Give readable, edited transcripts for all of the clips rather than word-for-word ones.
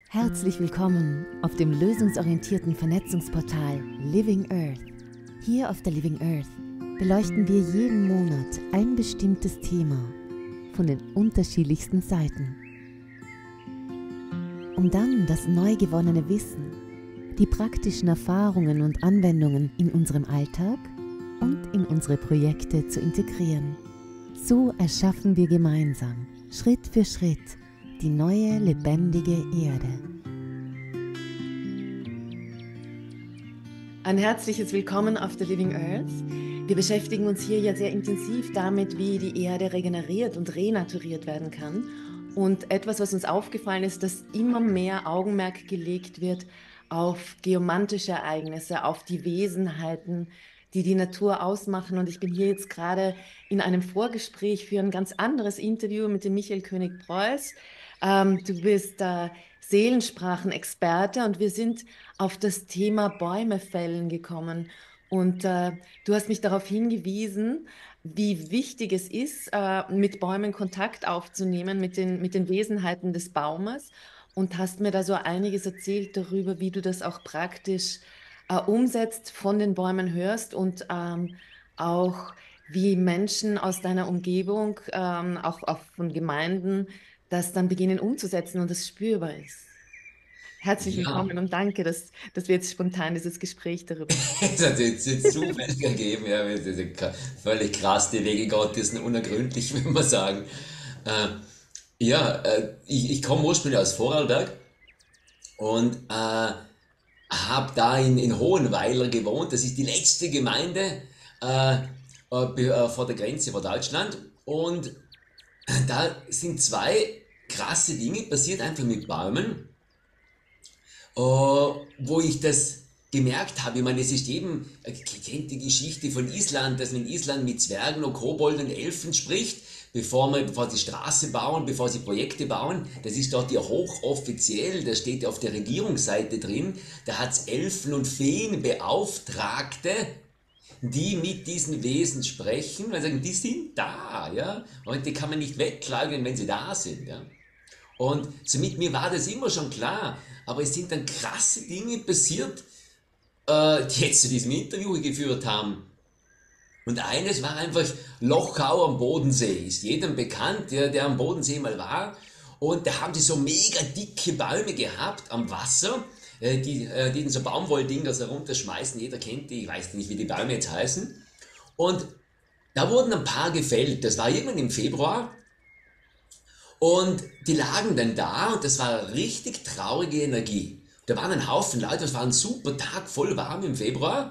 Herzlich willkommen auf dem lösungsorientierten Vernetzungsportal Living Earth. Hier auf der Living Earth beleuchten wir jeden Monat ein bestimmtes Thema von den unterschiedlichsten Seiten, um dann das neu gewonnene Wissen, die praktischen Erfahrungen und Anwendungen in unserem Alltag und in unsere Projekte zu integrieren. So erschaffen wir gemeinsam, Schritt für Schritt, die neue, lebendige Erde. Ein herzliches Willkommen auf der Living Earth. Wir beschäftigen uns hier ja sehr intensiv damit, wie die Erde regeneriert und renaturiert werden kann. Und etwas, was uns aufgefallen ist, dass immer mehr Augenmerk gelegt wird auf geomantische Ereignisse, auf die Wesenheiten, die die Natur ausmachen. Und ich bin hier jetzt gerade in einem Vorgespräch für ein ganz anderes Interview mit dem Michael König-Preuß. Du bist Seelensprachenexperte und wir sind auf das Thema Bäume fällen gekommen. Und du hast mich darauf hingewiesen, wie wichtig es ist, mit Bäumen Kontakt aufzunehmen, mit den Wesenheiten des Baumes. Und hast mir da so einiges erzählt darüber, wie du das auch praktisch umsetzt, von den Bäumen hörst und auch wie Menschen aus deiner Umgebung, auch von Gemeinden, das dann beginnen umzusetzen und es spürbar ist. Herzlich Ja, willkommen und danke, dass wir jetzt spontan dieses Gespräch darüber führen. es hat jetzt zufällig ergeben, ja, das ist völlig krass, die Wege Gottes sind unergründlich, würde man sagen. Äh, ich komme ursprünglich aus Vorarlberg und habe da in Hohenweiler gewohnt. Das ist die letzte Gemeinde vor der Grenze vor Deutschland. Und da sind zwei krasse Dinge passiert, einfach mit Bäumen. Wo ich das gemerkt habe. Ich meine, es ist jedem, kennt die Geschichte von Island, dass man in Island mit Zwergen und Kobolden und Elfen spricht, bevor sie Straße bauen, bevor sie Projekte bauen. Das ist dort ja hochoffiziell, da steht ja auf der Regierungsseite drin, da hat es Elfen und Feenbeauftragte, die mit diesen Wesen sprechen, weil sie sagen, die sind da, ja, und die kann man nicht wegklagen, wenn sie da sind, ja. Und somit mir war das immer schon klar, aber es sind dann krasse Dinge passiert, die jetzt zu diesem Interview geführt haben. Und eines war einfach Lochau am Bodensee. Ist jedem bekannt, der am Bodensee mal war. Und da haben die so mega dicke Bäume gehabt am Wasser, die so Baumwolldinger so runterschmeißen. Jeder kennt die, ich weiß nicht, wie die Bäume jetzt heißen. Und da wurden ein paar gefällt. Das war irgendwann im Februar. Und die lagen dann da und das war richtig traurige Energie. Da waren ein Haufen Leute, das war ein super Tag, voll warm im Februar.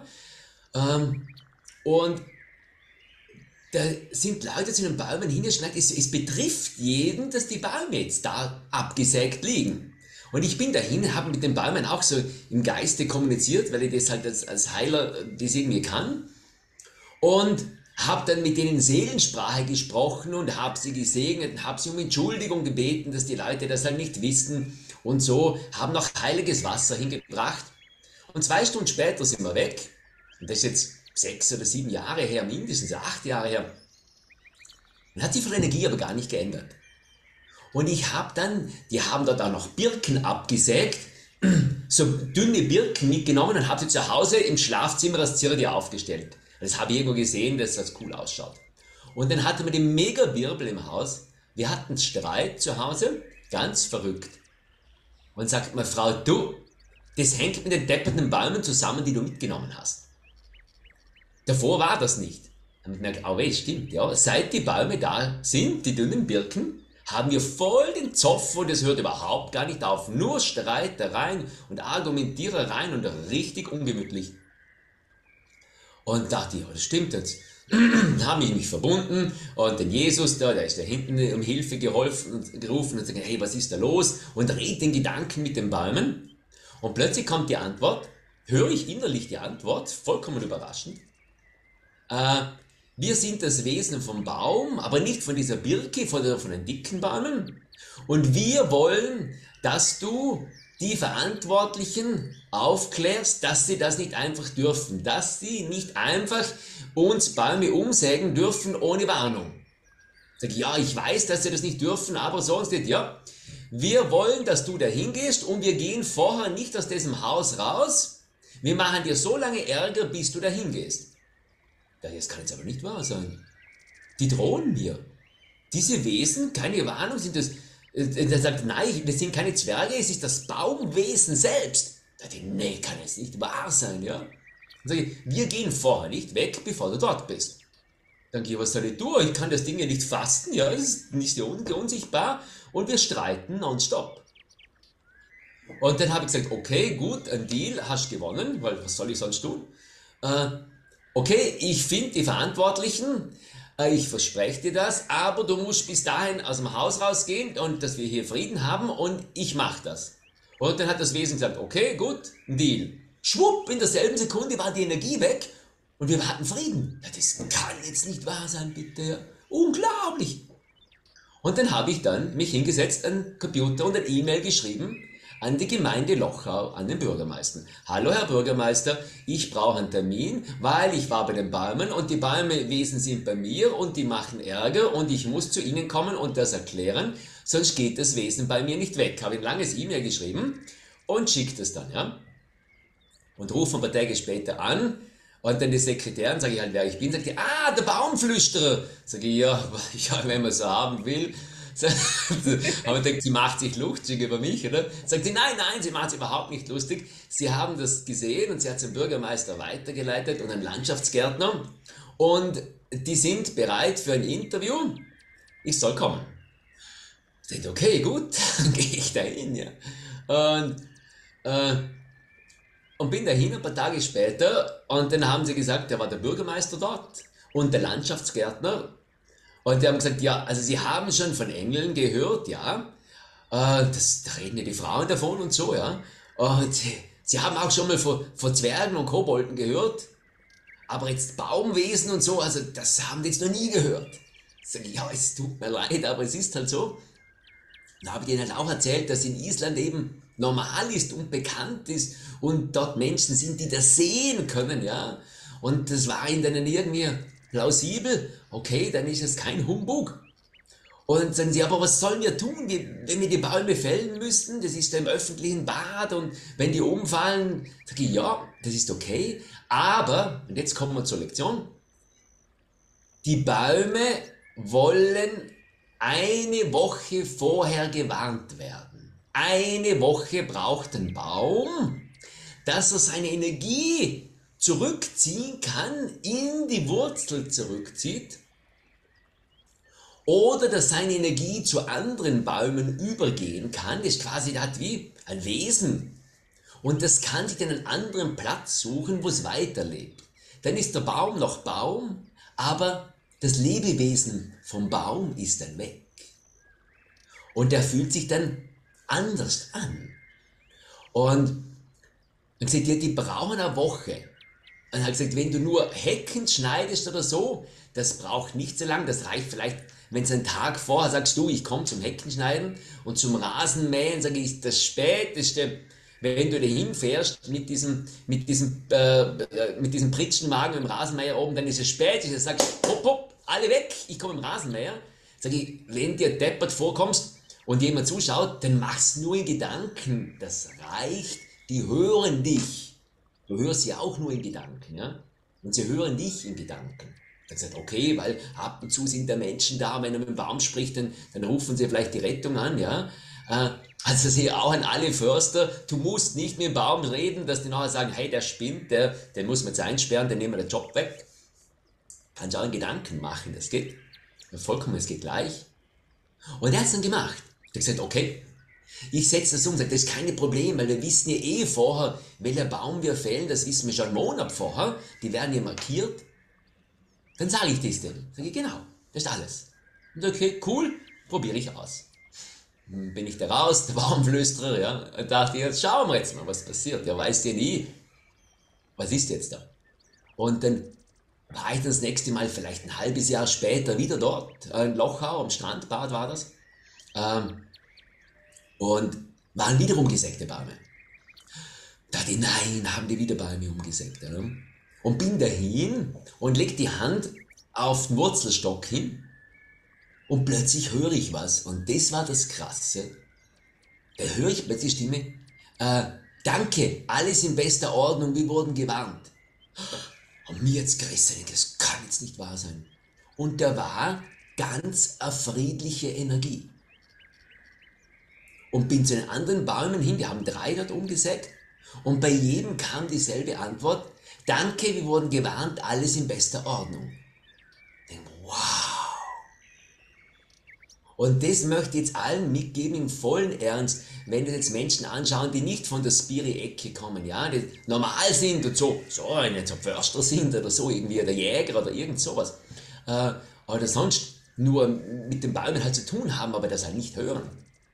Und da sind Leute zu den Bäumen hingeschneit. Es betrifft jeden, dass die Bäume jetzt da abgesägt liegen. Und ich bin dahin, habe mit den Bäumen auch so im Geiste kommuniziert, weil ich das halt als Heiler das irgendwie kann. Und habe dann mit denen Seelensprache gesprochen und habe sie gesegnet und habe sie um Entschuldigung gebeten, dass die Leute das halt nicht wissen und so, haben noch heiliges Wasser hingebracht. Und 2 Stunden später sind wir weg. Und das ist jetzt 6 oder 7 Jahre her, mindestens 8 Jahre her. Und hat sich von der Energie aber gar nicht geändert. Und ich habe dann, die haben dort auch noch Birken abgesägt, so dünne Birken mitgenommen und habe sie zu Hause im Schlafzimmer als Zirde aufgestellt. Das habe ich irgendwo gesehen, dass das cool ausschaut. Und dann hatten wir den Mega-Wirbel im Haus. Wir hatten Streit zu Hause, ganz verrückt. Und sagt meine Frau, du, das hängt mit den depperten Bäumen zusammen, die du mitgenommen hast. Davor war das nicht. Dann habe ich gemerkt, oh weh, stimmt, ja. Seit die Bäume da sind, die dünnen Birken, haben wir voll den Zoff und das hört überhaupt gar nicht auf. Nur Streitereien und Argumentierereien und richtig ungemütlich. Und dachte ich, ja, das stimmt jetzt. Habe ich mich verbunden und den Jesus da, der ist da hinten um Hilfe geholfen und gerufen und sagt, hey, was ist da los? Und redet den Gedanken mit den Bäumen. Und plötzlich kommt die Antwort, höre ich innerlich die Antwort, vollkommen überraschend. Wir sind das Wesen vom Baum, aber nicht von dieser Birke, von den dicken Bäumen. Und wir wollen, dass du die Verantwortlichen aufklärst, dass sie das nicht einfach dürfen, dass sie nicht einfach uns Bäume umsägen dürfen ohne Warnung. Sag ich, ja, ich weiß, dass sie das nicht dürfen, aber sonst nicht, ja. wir wollen, dass du da hingehst und wir gehen vorher nicht aus diesem Haus raus. Wir machen dir so lange Ärger, bis du da hingehst. Ja, das kann jetzt aber nicht wahr sein. Die drohen mir. Diese Wesen, keine Warnung, sind das. Der sagt, nein, wir sind keine Zwerge, es ist das Baumwesen selbst. Da dachte ich, nee, kann jetzt nicht wahr sein, ja. Dann sage ich, wir gehen vorher nicht weg, bevor du dort bist. Dann gehe ich, was soll ich tun? Ich kann das Ding ja nicht fasten, ja, das ist nicht unsichtbar. Und wir streiten nonstop. Und dann habe ich gesagt, okay, gut, ein Deal, hast gewonnen, weil was soll ich sonst tun? Okay, ich finde die Verantwortlichen, ich verspreche dir das, aber du musst bis dahin aus dem Haus rausgehen und dass wir hier Frieden haben und ich mache das. Und dann hat das Wesen gesagt, okay, gut, ein Deal. Schwupp, in derselben Sekunde war die Energie weg und wir hatten Frieden. Ja, das kann jetzt nicht wahr sein, bitte. Unglaublich. Und dann habe ich dann mich hingesetzt an den Computer und ein E-Mail geschrieben an die Gemeinde Lochau, an den Bürgermeister. Hallo Herr Bürgermeister, ich brauche einen Termin, weil ich war bei den Bäumen und die Bäumewesen sind bei mir und die machen Ärger und ich muss zu ihnen kommen und das erklären, sonst geht das Wesen bei mir nicht weg. Habe ein langes E-Mail geschrieben und schickt es dann, ja. Und rufe ein paar Tage später an und dann die Sekretärin, sage ich halt, wer ich bin, sagt die, der Baumflüsterer. Sage ich, ja, wenn man so haben will. Aber denkt, sie macht sich lustig über mich, oder? Sagt sie, nein, sie macht sich überhaupt nicht lustig. Sie haben das gesehen und sie hat es dem Bürgermeister weitergeleitet und einem Landschaftsgärtner. Und die sind bereit für ein Interview. Ich soll kommen. Ich denke, okay, gut, dann gehe ich da hin, ja. Und, und bin dahin ein paar Tage später und dann haben sie gesagt, da war der Bürgermeister dort und der Landschaftsgärtner. Und die haben gesagt, ja, also sie haben schon von Engeln gehört, ja. Da reden ja die Frauen davon und so, ja. Und sie haben auch schon mal von Zwergen und Kobolden gehört. Aber jetzt Baumwesen und so, also das haben die jetzt noch nie gehört. Sag ich, ja, es tut mir leid, aber es ist halt so. Da habe ich ihnen halt auch erzählt, dass in Island eben normal ist und bekannt ist und dort Menschen sind, die das sehen können, ja. Und das war ihnen dann irgendwie plausibel. Okay, dann ist es kein Humbug. Und dann sagen sie, aber was sollen wir tun, wenn wir die Bäume fällen müssten? Das ist ja im öffentlichen Bad und wenn die umfallen, sage ich, ja, das ist okay. Aber, und jetzt kommen wir zur Lektion, die Bäume wollen eine Woche vorher gewarnt werden. Eine Woche braucht ein Baum, dass er seine Energie zurückziehen kann, in die Wurzel zurückzieht, oder dass seine Energie zu anderen Bäumen übergehen kann. Das ist quasi, das hat wie ein Wesen. Und das kann sich dann einen anderen Platz suchen, wo es weiterlebt. Dann ist der Baum noch Baum, aber das Lebewesen vom Baum ist dann weg. Und der fühlt sich dann anders an. Und dann gesagt, ja, die brauchen eine Woche. Und er hat gesagt, wenn du nur Hecken schneidest oder so, das braucht nicht so lange, das reicht vielleicht, wenn es einen Tag vorher sagst du, ich komme zum Heckenschneiden und zum Rasenmähen, sage ich, das Späteste, wenn du da hinfährst mit diesem Pritschenwagen im Rasenmäher oben, dann ist es spät, dann sagst du, hopp, hopp, alle weg, ich komme im Rasenmäher. Sag ich, wenn dir deppert vorkommst und jemand zuschaut, dann mach's nur in Gedanken, das reicht, die hören dich. Du hörst sie auch nur in Gedanken, ja? Und sie hören dich in Gedanken. Dann gesagt, okay, weil ab und zu sind da Menschen da, wenn er mit dem Baum spricht, dann rufen sie vielleicht die Rettung an, ja? Also sie auch an alle Förster, du musst nicht mit dem Baum reden, dass die nachher sagen, hey, der spinnt, den muss man jetzt einsperren, den nehmen wir den Job weg. Kannst auch in Gedanken machen, das geht. Vollkommen, es geht gleich. Und er hat es dann gemacht. Er hat gesagt, okay, ich setze das um, das ist kein Problem, weil wir wissen ja eh vorher, welcher Baum wir fällen, das wissen wir schon einen Monat vorher, die werden ja markiert. Dann sage ich das denn. Sage ich, genau, das ist alles. Und okay, cool, probiere ich aus. Dann bin ich da raus, der Baumflüsterer, ja, und dachte, jetzt schauen wir jetzt mal, was passiert. Ja, weißt ja nie, was ist jetzt da? Und dann war ich das nächste Mal, vielleicht ein halbes Jahr später, wieder dort, in Lochau, am Strandbad war das. Und waren wieder umgesägte Bäume. Da dachte ich, nein, haben die wieder Bäume umgesägt. Ja? Und bin dahin und leg die Hand auf den Wurzelstock hin und plötzlich höre ich was. Und das war das Krasse. Da höre ich plötzlich die Stimme, äh, danke, alles in bester Ordnung, wir wurden gewarnt. Und mir jetzt gerissen, das kann jetzt nicht wahr sein. Und da war ganz eine friedliche Energie. Und bin zu den anderen Bäumen hin, die haben 3 dort umgesägt, und bei jedem kam dieselbe Antwort, danke, wir wurden gewarnt, alles in bester Ordnung. Ich denke, wow. Und das möchte ich jetzt allen mitgeben im vollen Ernst, wenn das jetzt Menschen anschauen, die nicht von der Spiri-Ecke kommen, ja, die normal sind und so nicht so Förster sind oder so, irgendwie der Jäger oder irgend sowas, oder sonst nur mit den Bäumen halt zu tun haben, aber das halt nicht hören.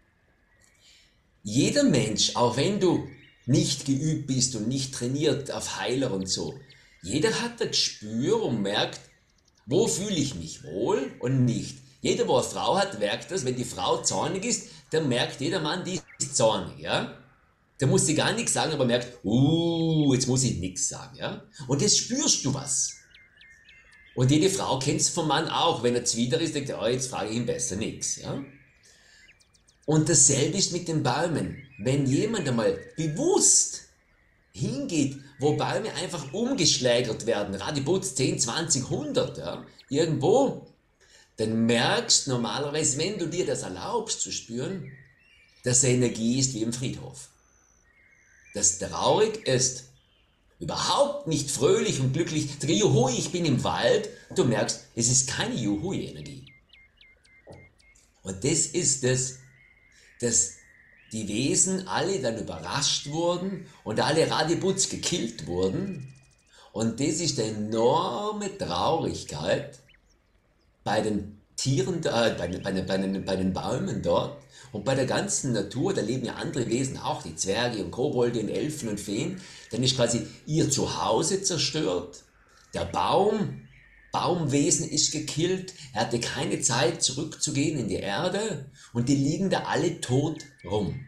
Jeder Mensch, auch wenn du nicht geübt bist und nicht trainiert auf Heiler und so, jeder hat ein Gespür und merkt, wo fühle ich mich wohl und nicht. Jeder, wo eine Frau hat, merkt das. Wenn die Frau zornig ist, dann merkt jeder Mann, die ist zornig, ja. Da muss sie gar nichts sagen, aber merkt, jetzt muss ich nichts sagen, ja. Und jetzt spürst du was. Und jede Frau kennt es vom Mann auch. Wenn er zwider ist, denkt er, oh, jetzt frage ich ihn besser nichts, ja. Und dasselbe ist mit den Bäumen. Wenn jemand einmal bewusst hingeht, wo Bäume einfach umgeschlägert werden, Radiputz 10, 20, 100, ja, irgendwo, dann merkst du normalerweise, wenn du dir das erlaubst zu spüren, dass Energie ist wie im Friedhof. Das traurig ist, überhaupt nicht fröhlich und glücklich, juhui, ich bin im Wald, du merkst, es ist keine Juhui-Energie. Und das ist es, dass die Wesen alle dann überrascht wurden und alle Radiputz gekillt wurden. Und das ist eine enorme Traurigkeit bei den Tieren, bei den Bäumen dort und bei der ganzen Natur. Da leben ja andere Wesen auch, die Zwerge und Kobolde und Elfen und Feen. Dann ist quasi ihr Zuhause zerstört. Der Baumwesen ist gekillt. Er hatte keine Zeit zurückzugehen in die Erde und die liegen da alle tot rum.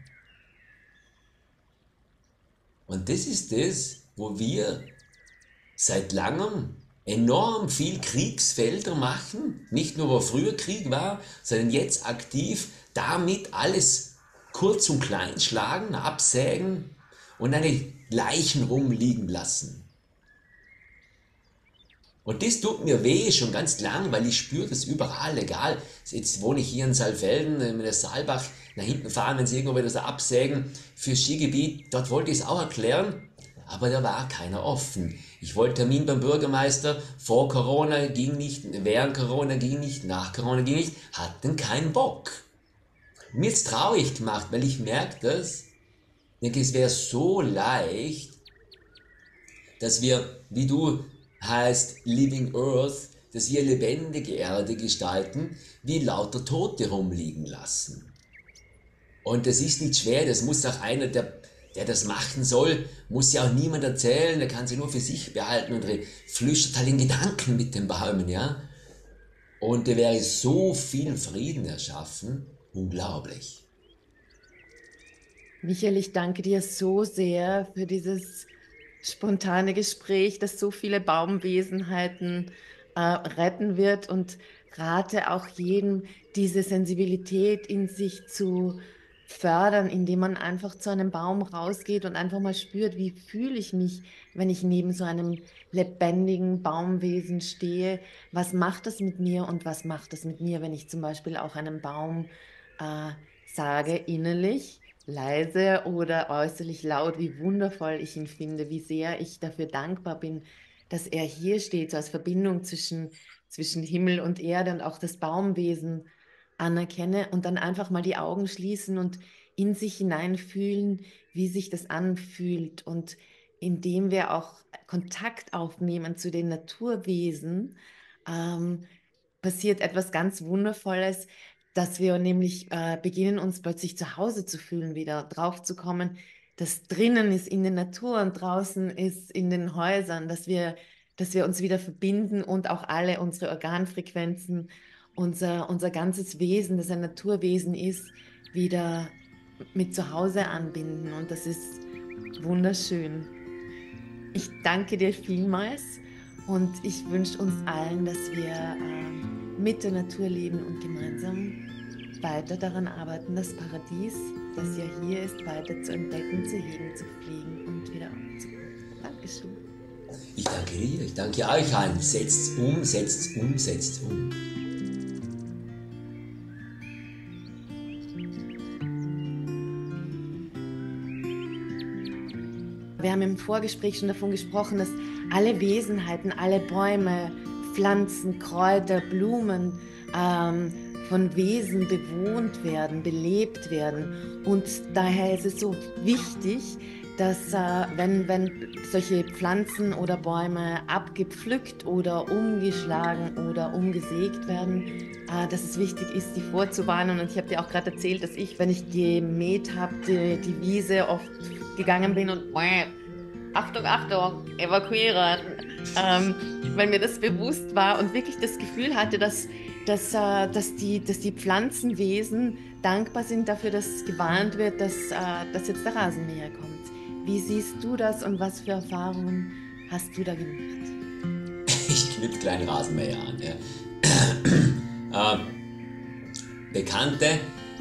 Und das ist das, wo wir seit langem enorm viel Kriegsfelder machen, nicht nur wo früher Krieg war, sondern jetzt aktiv damit alles kurz und klein schlagen, absägen und eine Leichen rumliegen lassen. Und das tut mir weh schon ganz lang, weil ich spüre das überall, egal. Jetzt wohne ich hier in Saalfelden, in der Saalbach, nach hinten fahren, wenn sie irgendwo wieder so absägen für Skigebiet, dort wollte ich es auch erklären, aber da war keiner offen. Ich wollte Termin beim Bürgermeister, vor Corona ging nicht, während Corona ging nicht, nach Corona ging nicht, hatten keinen Bock. Mir ist traurig gemacht, weil ich merke das, ich denke, es wäre so leicht, dass wir, wie du heißt Living Earth, dass wir lebendige Erde gestalten, wie lauter Tote rumliegen lassen. Und das ist nicht schwer, das muss auch einer, der das machen soll, muss ja auch niemand erzählen, der kann sie nur für sich behalten und flüstert halt in Gedanken mit den Bäumen, ja. Und da wäre so viel Frieden erschaffen, unglaublich. Michael, ich danke dir so sehr für dieses spontane Gespräch, das so viele Baumwesenheiten retten wird und rate auch jedem, diese Sensibilität in sich zu fördern, indem man einfach zu einem Baum rausgeht und einfach mal spürt, wie fühle ich mich, wenn ich neben so einem lebendigen Baumwesen stehe, was macht das mit mir und was macht das mit mir, wenn ich zum Beispiel auch einem Baum äh, sage innerlich, leise oder äußerlich laut, wie wundervoll ich ihn finde, wie sehr ich dafür dankbar bin, dass er hier steht, so als Verbindung zwischen Himmel und Erde und auch das Baumwesen anerkenne und dann einfach mal die Augen schließen und in sich hineinfühlen, wie sich das anfühlt. Und indem wir auch Kontakt aufnehmen zu den Naturwesen, passiert etwas ganz Wundervolles, dass wir nämlich beginnen, uns plötzlich zu Hause zu fühlen, wieder drauf zu kommen, dass drinnen ist in der Natur und draußen ist in den Häusern, dass wir uns wieder verbinden und auch alle unsere Organfrequenzen, unser ganzes Wesen, das ein Naturwesen ist, wieder mit zu Hause anbinden. Und das ist wunderschön. Ich danke dir vielmals und ich wünsche uns allen, dass wir mit der Natur leben und gemeinsam weiter daran arbeiten, das Paradies dass ihr hier ist, weiter zu entdecken, zu hegen, zu fliegen und wieder aufzukommen. Dankeschön. Ich danke dir, ich danke euch allen. Setzt's um, setzt's um, setzt's um. Wir haben im Vorgespräch schon davon gesprochen, dass alle Wesenheiten, alle Bäume, Pflanzen, Kräuter, Blumen von Wesen bewohnt werden, belebt werden. Und daher ist es so wichtig, dass wenn solche Pflanzen oder Bäume abgepflückt oder umgeschlagen oder umgesägt werden, dass es wichtig ist, die vorzuwarnen. Und ich habe dir auch gerade erzählt, dass ich, wenn ich gemäht habe, die Wiese oft gegangen bin und Achtung, Achtung, evakuieren, weil mir das bewusst war und wirklich das Gefühl hatte, dass die Pflanzenwesen dankbar sind dafür, dass gewarnt wird, dass jetzt der Rasenmäher kommt. Wie siehst du das und was für Erfahrungen hast du da gemacht? Ich knüpfe kleinen Rasenmäher an. Ja. Bekannte,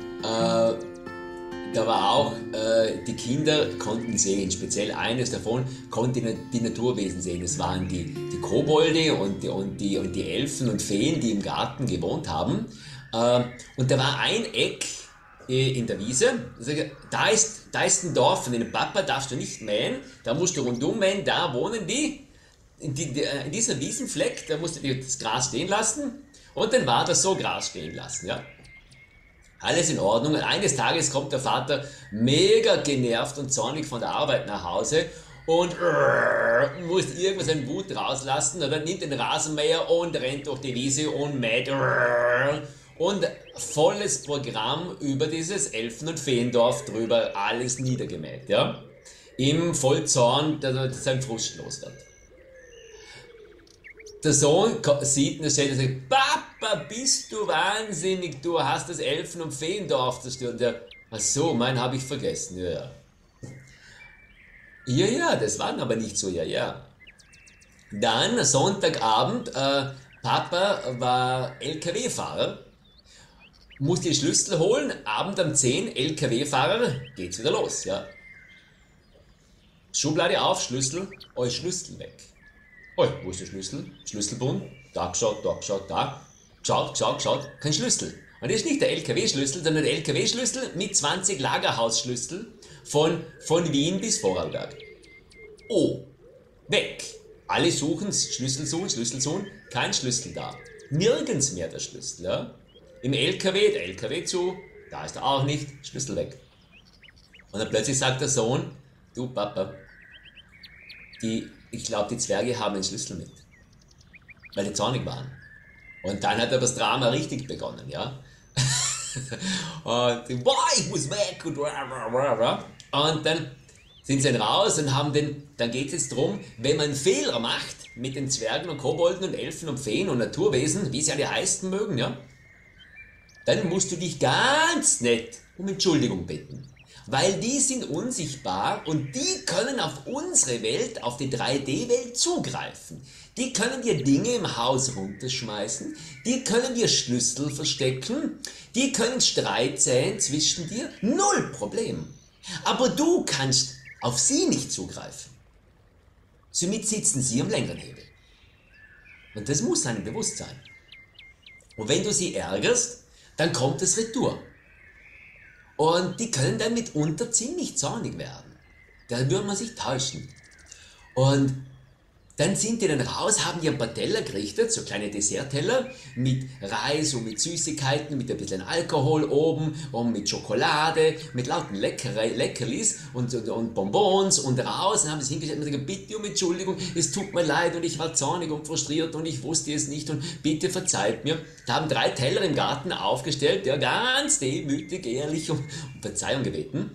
da war auch, die Kinder konnten sehen, speziell eines davon konnte die Naturwesen sehen. Es waren die Kobolde und die Elfen und Feen, die im Garten gewohnt haben. Und da war ein Eck in der Wiese, da ist ein Dorf, von dem Papa darfst du nicht mähen, da musst du rundum mähen, da wohnen die. In diesem Wiesenfleck, da musst du das Gras stehen lassen und dann war das so Gras stehen lassen. Ja. Alles in Ordnung. Und eines Tages kommt der Vater mega genervt und zornig von der Arbeit nach Hause und muss irgendwas an Wut rauslassen und dann nimmt den Rasenmäher und rennt durch die Wiese und mäht und volles Programm über dieses Elfen- und Feendorf drüber, alles niedergemäht, ja? Im Vollzorn, dass sein Frust los wird. Der Sohn sieht und stellt und sagt, Papa, bist du wahnsinnig, du hast das Elfen- und Feendorf zerstört. Und der, ach so, mein habe ich vergessen, ja. Ja, das war aber nicht so, ja. Dann, Sonntagabend, Papa war LKW-Fahrer, musste die Schlüssel holen, Abend um 10, LKW-Fahrer, geht's wieder los, ja. Schublade auf, Schlüssel, Schlüssel weg. Wo ist der Schlüssel? Schlüsselbund, da geschaut, da. Geschaut, kein Schlüssel. Und das ist nicht der LKW-Schlüssel, sondern der LKW-Schlüssel mit 20 Lagerhausschlüssel von Wien bis Vorarlberg. Oh, weg. Alle suchen, Schlüssel suchen, kein Schlüssel da. Nirgends mehr der Schlüssel, ja. Im LKW, der LKW zu, da ist er auch nicht, Schlüssel weg. Und dann plötzlich sagt der Sohn, du Papa, ich glaube, die Zwerge haben einen Schlüssel mit, weil die zornig waren. Und dann hat aber das Drama richtig begonnen, ja. Und boah, ich muss weg und dann sind sie dann raus und dann geht es jetzt darum, wenn man Fehler macht mit den Zwergen und Kobolden und Elfen und Feen und Naturwesen, wie sie alle heißen mögen, ja, dann musst du dich ganz nett um Entschuldigung bitten. Weil die sind unsichtbar und die können auf unsere Welt, auf die 3D-Welt zugreifen. Die können dir Dinge im Haus runterschmeißen, die können dir Schlüssel verstecken, die können Streit säen zwischen dir, null Problem. Aber du kannst auf sie nicht zugreifen. Somit sitzen sie am längeren Hebel. Und das muss einem bewusst sein. Und wenn du sie ärgerst, dann kommt das Retour. Und die können dann mitunter ziemlich zornig werden. Da würde man sich täuschen. Und dann sind die dann raus, haben die ein paar Teller gerichtet, so kleine Dessertteller mit Reis und mit Süßigkeiten, mit ein bisschen Alkohol oben und mit Schokolade, mit lauten Leckerlis und Bonbons und raus. Und haben sie hingestellt und gesagt, bitte um Entschuldigung, es tut mir leid und ich war zornig und frustriert und ich wusste es nicht und bitte verzeiht mir. Da haben 3 Teller im Garten aufgestellt, ja, ganz demütig, ehrlich um Verzeihung gebeten,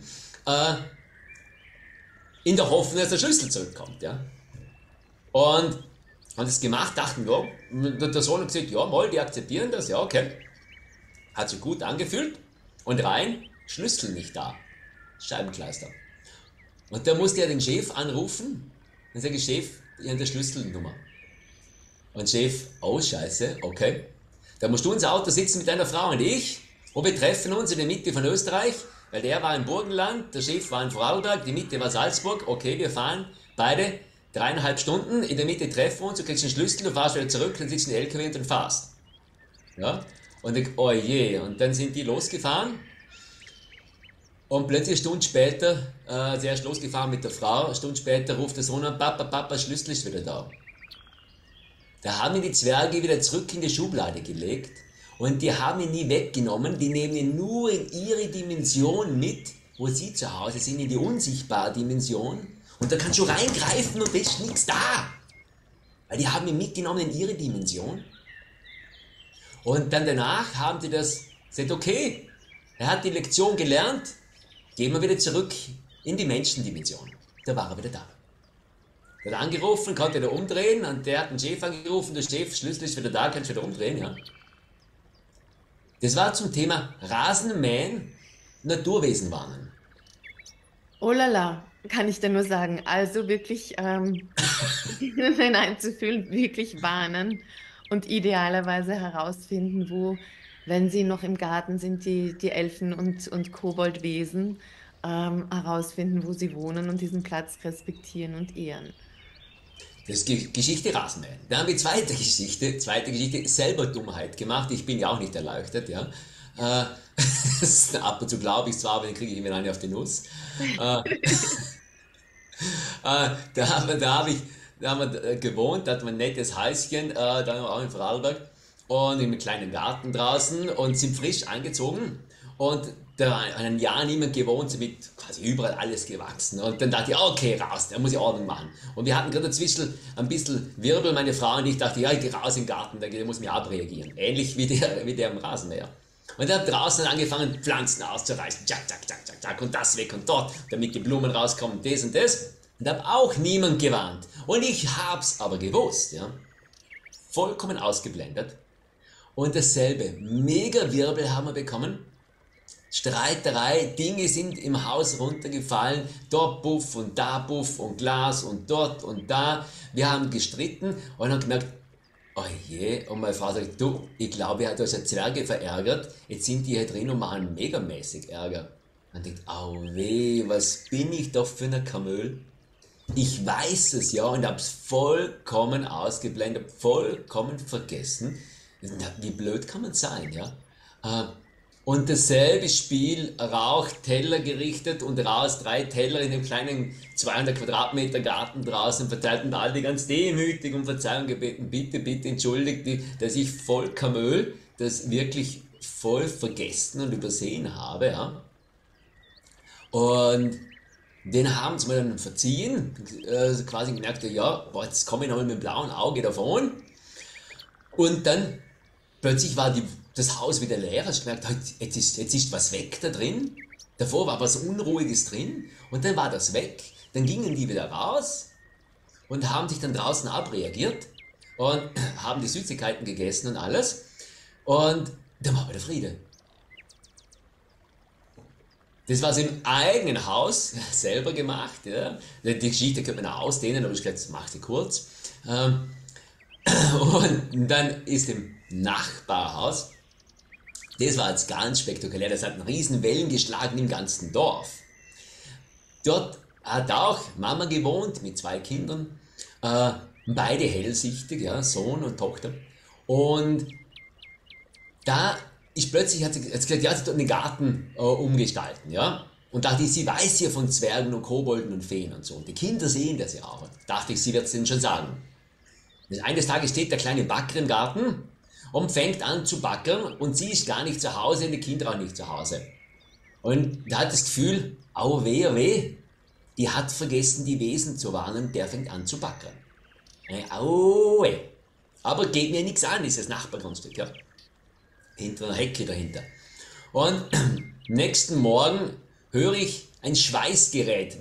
in der Hoffnung, dass der Schlüssel zurückkommt, ja. Und haben das gemacht, dachten, ja, der Sohn hat gesagt, ja, mal, die akzeptieren das, ja, okay. Hat sich gut angefühlt und rein, Schlüssel nicht da, Scheibenkleister. Und da musste er den Chef anrufen und sage, Chef, ich habe die Schlüsselnummer. Und Chef, oh scheiße, okay. Da musst du ins Auto sitzen mit deiner Frau und ich und wir treffen uns in der Mitte von Österreich weil der war im Burgenland, der Chef war in Vorarlberg, die Mitte war Salzburg. Okay, wir fahren beide 3,5 Stunden, in der Mitte treffen wir uns, du kriegst den Schlüssel, du fahrst wieder zurück, dann sitzt ein LKW und dann fahrst. Ja? Und ich, oh je, und dann sind die losgefahren und plötzlich eine Stunde später, zuerst losgefahren mit der Frau, eine Stunde später ruft der Sohn an, Papa, Papa, Schlüssel ist wieder da. Da haben ihn die Zwerge wieder zurück in die Schublade gelegt und die haben ihn nie weggenommen, die nehmen ihn nur in ihre Dimension mit, wo sie zu Hause sind, in die unsichtbare Dimension. Und da kannst du reingreifen und ist nichts da. Weil die haben ihn mitgenommen in ihre Dimension. Und dann danach haben die das gesagt, okay, er hat die Lektion gelernt, gehen wir wieder zurück in die Menschendimension. Da war er wieder da. Er hat angerufen, konnte wieder umdrehen und der hat den Chef angerufen, der Chef, Schlüssel ist wieder da, kannst du wieder umdrehen, ja. Das war zum Thema Rasenmähen, Naturwesen warnen. Oh la la, kann ich dir nur sagen. Also wirklich hineinzufühlen, wirklich warnen und idealerweise herausfinden, wo, wenn sie noch im Garten sind, die Elfen und Koboldwesen, herausfinden, wo sie wohnen und diesen Platz respektieren und ehren. Das ist Geschichte Rasenmähen. Dann haben wir zweite Geschichte, selber Dummheit gemacht. Ich bin ja auch nicht erleuchtet, ja. Ab und zu glaube ich zwar, aber dann kriege ich immer eine auf die Nuss. Äh, da haben wir gewohnt, da hatten wir ein nettes Häuschen, da auch in Vorarlberg und in einem kleinen Garten draußen und sind frisch eingezogen und da war ein Jahr niemand gewohnt, mit quasi überall alles gewachsen und dann dachte ich, okay, raus, da muss ich Ordnung machen und wir hatten gerade dazwischen ein bisschen Wirbel, meine Frau und ich dachte, ja, ich gehe raus in den Garten, der muss mir abreagieren, ähnlich wie der im Rasenmäher. Und er hat draußen angefangen, Pflanzen auszureißen. Tschak, tschak, tschak, tschak, tschak, und das weg und dort, damit die Blumen rauskommen, das und das. Und habe auch niemand gewarnt. Und ich hab's aber gewusst, ja. Vollkommen ausgeblendet. Und dasselbe. Mega Wirbel haben wir bekommen. Streiterei, Dinge sind im Haus runtergefallen. Dort Puff und Glas und dort und da. Wir haben gestritten und haben gemerkt, oh je, und meine Frau sagt, du, ich glaube, er hat uns Zwerge verärgert, jetzt sind die hier drin und machen megamäßig Ärger. Man denkt, au weh, was bin ich doch für ein Kamel? Ich weiß es ja und hab's vollkommen ausgeblendet, vollkommen vergessen. Wie blöd kann man sein, ja? Und dasselbe Spiel, Rauch, Teller gerichtet und raus, 3 Teller in einem kleinen 200 Quadratmeter Garten draußen verteilt und alle ganz demütig um Verzeihung gebeten, bitte, bitte entschuldigt, dass ich voll Kamel das wirklich voll vergessen und übersehen habe, ja. Und den haben sie mir dann verziehen, quasi gemerkt, ja, boah, jetzt komme ich nochmal mit dem blauen Auge davon. Und dann plötzlich war das Haus wieder leer, hast gemerkt, jetzt ist was weg da drin. Davor war was Unruhiges drin und dann war das weg. Dann gingen die wieder raus und haben sich dann draußen abreagiert und haben die Süßigkeiten gegessen und alles. Und dann war wieder Friede. Das war so im eigenen Haus selber gemacht. Ja. Die Geschichte könnte man auch ausdehnen, aber ich glaube, das macht sie kurz. Und dann ist im Nachbarhaus, das war jetzt ganz spektakulär, das hat einen riesen Wellen geschlagen im ganzen Dorf. Dort hat auch Mama gewohnt mit 2 Kindern, beide hellsichtig, ja, Sohn und Tochter. Und da ist plötzlich, hat sie gesagt, ja, sie dort den Garten umgestalten, ja. Und dachte ich, sie weiß hier von Zwergen und Kobolden und Feen und so. Und die Kinder sehen das ja auch. Dachte ich, sie wird es denen schon sagen. Und eines Tages steht der kleine Backer im Garten und fängt an zu backern und sie ist gar nicht zu Hause und die Kinder auch nicht zu Hause. Und da hat das Gefühl, au weh, die hat vergessen, die Wesen zu warnen, der fängt an zu backern. Au weh. Aber geht mir nichts an, dieses Nachbargrundstück, ja. Hinter einer Hecke dahinter. Und nächsten Morgen höre ich ein Schweißgerät.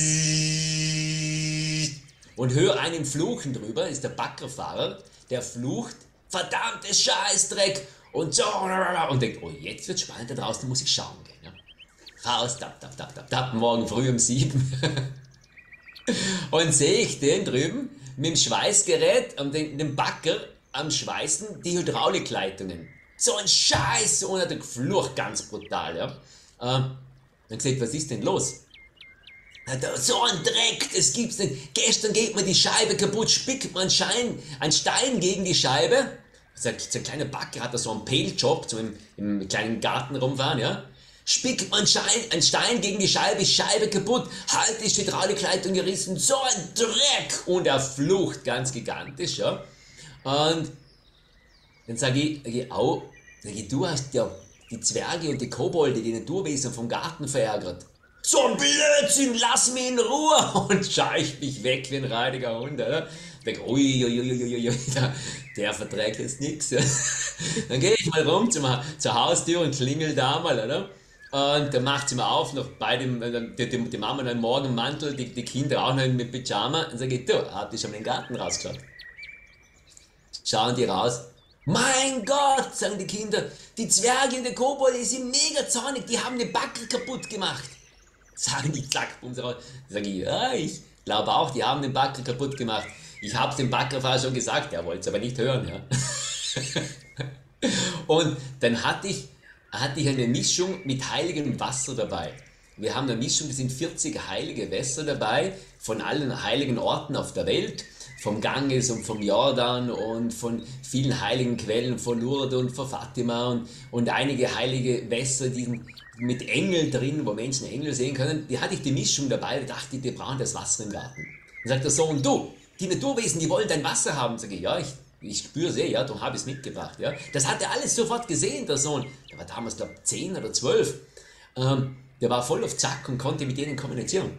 Und höre einen fluchen drüber, ist der Backerfahrer, der flucht, verdammtes Scheißdreck und so, und denkt, oh, jetzt wird spannend da draußen, muss ich schauen gehen. Ja. Raus, tap, morgen früh um 7. Und sehe ich den drüben mit dem Schweißgerät, den Backer am Schweißen, die Hydraulikleitungen. So ein Scheiß, und hat er geflucht, ganz brutal, ja. Dann gesagt, was ist denn los? Da, so ein Dreck, das gibt's nicht. Gestern geht mir die Scheibe kaputt, spickt man einen Stein gegen die Scheibe. So ein kleiner Backer hat da so einen Pailjob, so im kleinen Garten rumfahren, ja. Spickt man einen Stein gegen die Scheibe kaputt, halt ist die Hydraulikleitung gerissen, so ein Dreck. Und er flucht ganz gigantisch, ja. Und dann sag ich, du hast ja die Zwerge und die Kobolde, die Naturwesen vom Garten verärgert. So ein Blödsinn, lass mich in Ruhe! Und scheucht mich weg wie ein räudiger Hund, oder? Denk, uiuiuiui, der verträgt jetzt nichts. Ja. Dann gehe ich mal rum zur Haustür und klingel da mal, oder? Und dann macht sie mir auf, noch bei die Mama einen Morgenmantel, die Kinder auch noch mit Pyjama. Und sage ich, du, habt ihr schon den Garten rausgeschaut? Schauen die raus. Mein Gott, sagen die Kinder, die Zwerge und die Kobolde, die sind mega zornig, die haben den Bagger kaputt gemacht. Sagen die, zack, bums raus. Sag ich, ja, ich glaube auch, die haben den Bagger kaputt gemacht. Ich habe dem Baggerfahrer schon gesagt, er wollte es aber nicht hören. Ja. Und dann hatte ich eine Mischung mit heiligem Wasser dabei. Wir haben eine Mischung, das sind 40 heilige Wässer dabei, von allen heiligen Orten auf der Welt, vom Ganges und vom Jordan und von vielen heiligen Quellen, von Lourdes und von Fatima und einige heilige Wässer, die mit Engeln drin, wo Menschen Engel sehen können. Die hatte ich die Mischung dabei, da dachte ich, die brauchen das Wasser im Garten. Dann sagt der Sohn, du, die Naturwesen, die wollen dein Wasser haben. Sag ich, ja, ich spüre es ja, darum habe ich es mitgebracht. Ja. Das hat er alles sofort gesehen, der Sohn. Der war damals, glaube ich, 10 oder 12. Der war voll auf Zack und konnte mit denen kommunizieren.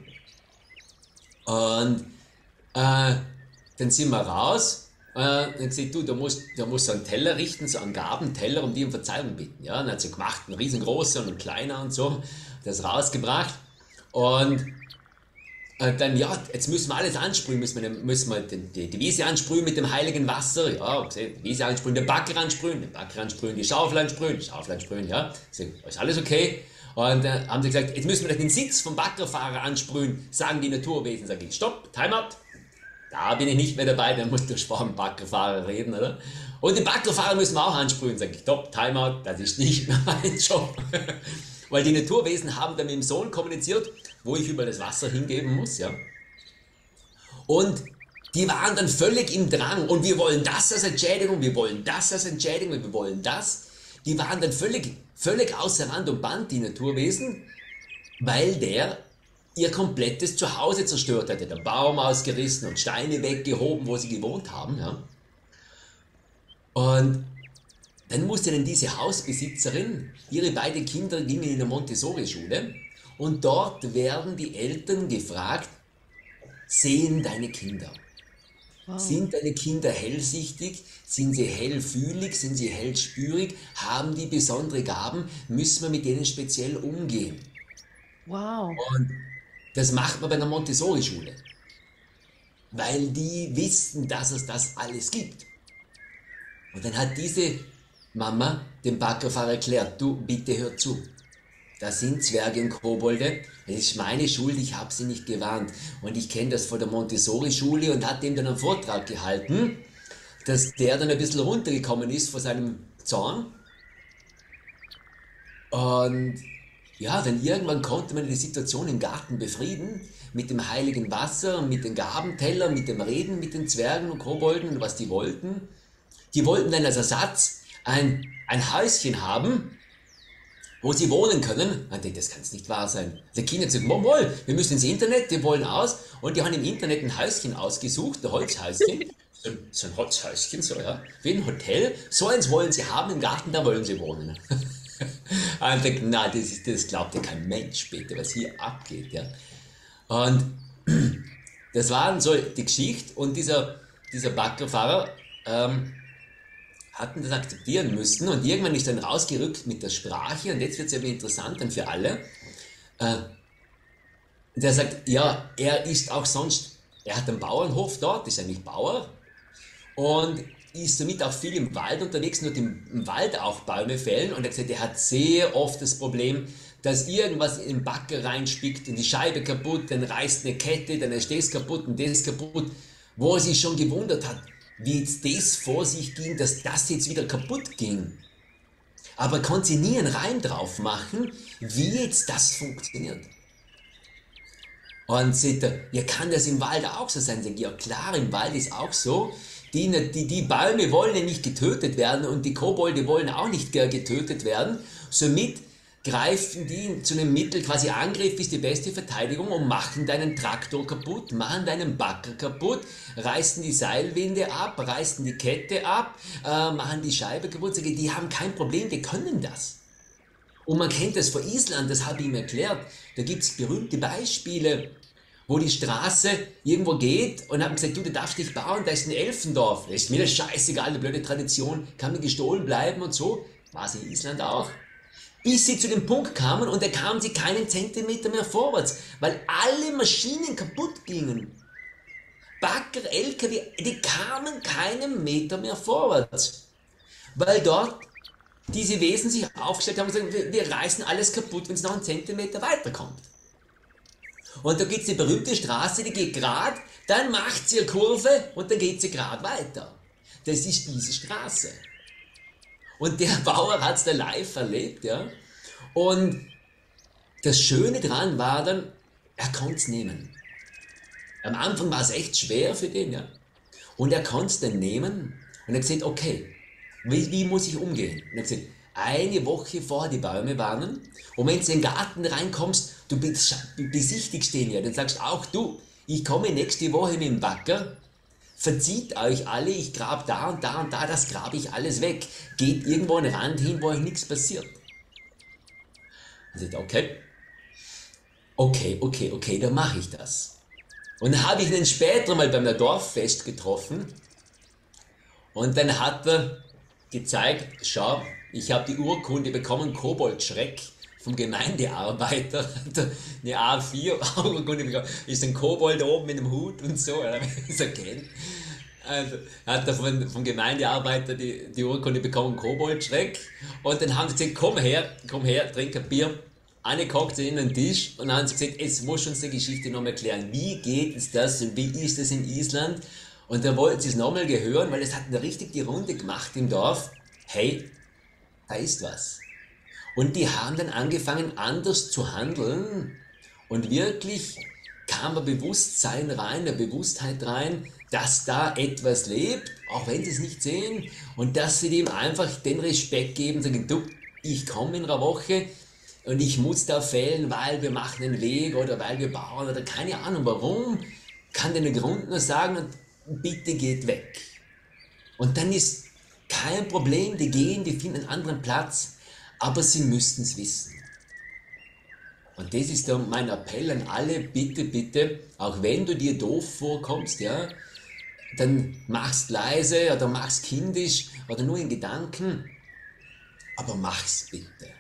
Und dann sind wir raus. Dann gesagt, du, da musst so einen Teller richten, so einen Gabenteller, um die um Verzeihung bitten. Ja, dann hat sie gemacht, einen riesengroßen und einen kleiner und so. Das rausgebracht. Und dann, ja, jetzt müssen wir alles ansprühen, müssen wir die Wiese ansprühen mit dem heiligen Wasser, ja, die Wiese ansprühen, den Bagger ansprühen, die Schaufel ansprühen, ja, ist alles okay. Und dann haben sie gesagt, jetzt müssen wir den Sitz vom Baggerfahrer ansprühen, sagen die Naturwesen. Sag ich, stopp, Timeout, da bin ich nicht mehr dabei, dann muss der Schwarm Baggerfahrer reden, oder? Und den Baggerfahrer müssen wir auch ansprühen, sag ich, stopp, Timeout, das ist nicht mehr mein Job. Weil die Naturwesen haben dann mit dem Sohn kommuniziert, wo ich über das Wasser hingeben muss, ja. Und die waren dann völlig im Drang und wir wollen das als Entschädigung, wir wollen das als Entschädigung, wir wollen das. Die waren dann völlig außer Rand und Band, die Naturwesen, weil der ihr komplettes Zuhause zerstört hatte, den Baum ausgerissen und Steine weggehoben, wo sie gewohnt haben, ja. Und dann musste dann diese Hausbesitzerin, ihre beiden Kinder gingen in eine Montessori-Schule und dort werden die Eltern gefragt, sehen deine Kinder? Wow. Sind deine Kinder hellsichtig? Sind sie hellfühlig? Sind sie hellspürig? Haben die besondere Gaben? Müssen wir mit denen speziell umgehen? Wow. Und das macht man bei einer Montessori-Schule, weil die wissen, dass es das alles gibt. Und dann hat diese Mama dem Baggerfahrer erklärt, du, bitte hör zu. Das sind Zwerge und Kobolde, es ist meine Schuld, ich habe sie nicht gewarnt. Und ich kenne das von der Montessori-Schule und hat dem dann einen Vortrag gehalten, dass der dann ein bisschen runtergekommen ist vor seinem Zorn. Und ja, dann irgendwann konnte man die Situation im Garten befrieden, mit dem heiligen Wasser und mit den Gabentellern, mit dem Reden mit den Zwergen und Kobolden und was die wollten. Die wollten dann als Ersatz ein Häuschen haben, wo sie wohnen können. Man denkt, das kann es nicht wahr sein. Die Kinder sagen, wohl, wir müssen ins Internet, die wollen aus. Und die haben im Internet ein Häuschen ausgesucht, ein Holzhäuschen. So ein Holzhäuschen, so, ja, wie ein Hotel. So eins wollen sie haben im Garten, da wollen sie wohnen. Und ich denke, na, das glaubt ja kein Mensch, bitte, was hier abgeht, ja. Und das war dann so die Geschichte und dieser Baggerfahrer, hatten das akzeptieren müssen und irgendwann ist dann rausgerückt mit der Sprache und jetzt wird es aber interessant dann für alle. Der sagt, ja, er ist auch sonst, er hat einen Bauernhof dort, ist eigentlich Bauer und ist somit auch viel im Wald unterwegs, nur im Wald auch Bäume fällen und er hat gesagt, er hat sehr oft das Problem, dass irgendwas in den Bagger reinspickt und die Scheibe kaputt, dann reißt eine Kette, dann ist das kaputt und das kaputt, wo er sich schon gewundert hat, wie jetzt das vor sich ging, dass das jetzt wieder kaputt ging. aber kann sie nie einen Reim drauf machen, wie jetzt das funktioniert. Und sagt er, ja, kann das im Wald auch so sein? Sag ich, ja klar, im Wald ist auch so. Die Bäume wollen ja nicht getötet werden und die Kobolde wollen auch nicht getötet werden. Somit greifen die zu einem Mittel, quasi Angriff ist die beste Verteidigung und machen deinen Traktor kaputt, machen deinen Bagger kaputt, reißen die Seilwinde ab, reißen die Kette ab, machen die Scheibe kaputt. Sag ich, die haben kein Problem, die können das. Und man kennt das von Island, das habe ich ihm erklärt. Da gibt es berühmte Beispiele, wo die Straße irgendwo geht und haben gesagt, du darfst nicht bauen, da ist ein Elfendorf. Das ist mir das scheißegal, eine blöde Tradition, kann mir gestohlen bleiben und so. War es in Island auch. Bis sie zu dem Punkt kamen und da kamen sie keinen Zentimeter mehr vorwärts, weil alle Maschinen kaputt gingen. Bagger, LKW, die kamen keinen Meter mehr vorwärts. Weil dort diese Wesen sich aufgestellt haben und gesagt, wir reißen alles kaputt, wenn es noch einen Zentimeter weiterkommt. Und da gibt es die berühmte Straße, die geht gerade, dann macht sie eine Kurve und dann geht sie gerade weiter. Das ist diese Straße. Und der Bauer hat es da live erlebt, ja. Und das Schöne dran war dann, er konnte es nehmen. Am Anfang war es echt schwer für den, ja. Und er konnte es dann nehmen und er hat gesagt, okay, wie muss ich umgehen? Und er hat gesagt, eine Woche vorher die Bäume warnen und wenn du in den Garten reinkommst, du besichtigst den ja, dann sagst auch du, ich komme nächste Woche mit dem Bagger, verzieht euch alle, ich grab da und da und da, das grabe ich alles weg. Geht irgendwo an den Rand hin, wo euch nichts passiert. Und sagt, okay, dann mache ich das. Und dann habe ich ihn später mal beim Dorffest getroffen und dann hat er gezeigt, schau, ich habe die Urkunde bekommen, Koboldschreck vom Gemeindearbeiter, eine A4-Urkunde bekommen, ist ein Kobold oben mit einem Hut und so, wenn man es erkennt. Also hat er vom Gemeindearbeiter die Urkunde bekommen, Koboldschreck. Und dann haben sie gesagt, komm her, trink ein Bier. Angehockt sie in den Tisch und dann haben sie gesagt, jetzt musst du uns die Geschichte nochmal erklären. Wie geht es das und wie ist es in Island? Und da wollten sie es nochmal hören, weil es hat richtig die Runde gemacht im Dorf. Hey, da ist was. Und die haben dann angefangen, anders zu handeln. Und wirklich kam ein Bewusstsein rein, eine Bewusstheit rein, dass da etwas lebt, auch wenn sie es nicht sehen. Und dass sie dem einfach den Respekt geben, sagen, du, ich komme in einer Woche und ich muss da fällen, weil wir machen einen Weg oder weil wir bauen oder keine Ahnung warum. Kann den Grund nur sagen, bitte geht weg. Und dann ist kein Problem, die gehen, die finden einen anderen Platz, aber sie müssten es wissen. Und das ist dann mein Appell an alle, bitte, auch wenn du dir doof vorkommst, ja, dann mach's leise oder mach's kindisch oder nur in Gedanken, aber mach's bitte.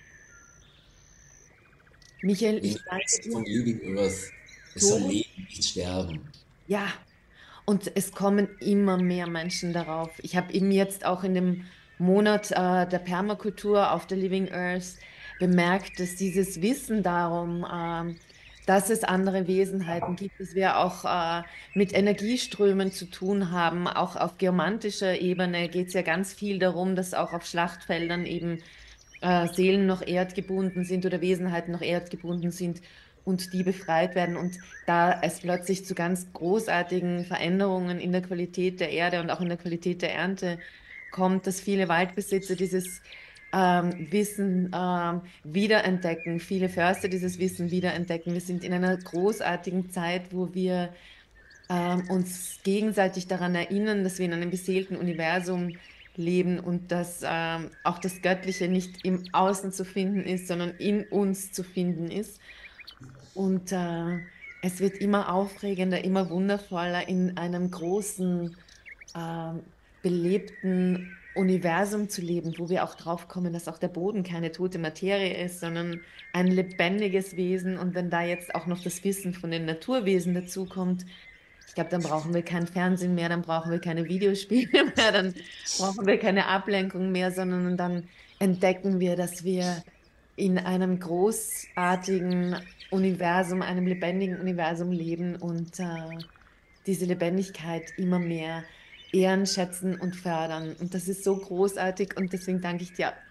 Michael, Im ich danke Geist von dir Living Earth, es soll so. leben, nicht sterben. Ja, und es kommen immer mehr Menschen darauf. Ich habe eben jetzt auch in dem Monat der Permakultur auf der Living Earth bemerkt, dass dieses Wissen darum, dass es andere Wesenheiten gibt, dass wir auch mit Energieströmen zu tun haben. Auch auf geomantischer Ebene geht es ja ganz viel darum, dass auch auf Schlachtfeldern eben Seelen noch erdgebunden sind oder Wesenheiten noch erdgebunden sind und die befreit werden. Und da es plötzlich zu ganz großartigen Veränderungen in der Qualität der Erde und auch in der Qualität der Ernte kommt, dass viele Waldbesitzer dieses Wissen wiederentdecken, viele Förster dieses Wissen wiederentdecken. Wir sind in einer großartigen Zeit, wo wir uns gegenseitig daran erinnern, dass wir in einem beseelten Universum leben und dass auch das Göttliche nicht im Außen zu finden ist, sondern in uns zu finden ist. Und es wird immer aufregender, immer wundervoller in einem großen, äh, belebten Universum zu leben, wo wir auch drauf kommen, dass auch der Boden keine tote Materie ist, sondern ein lebendiges Wesen. Und wenn da jetzt auch noch das Wissen von den Naturwesen dazukommt, ich glaube, dann brauchen wir kein Fernsehen mehr, dann brauchen wir keine Videospiele mehr, dann brauchen wir keine Ablenkung mehr, sondern dann entdecken wir, dass wir in einem großartigen Universum, einem lebendigen Universum leben und diese Lebendigkeit immer mehr ehren, schätzen und fördern. Und das ist so großartig und deswegen danke ich dir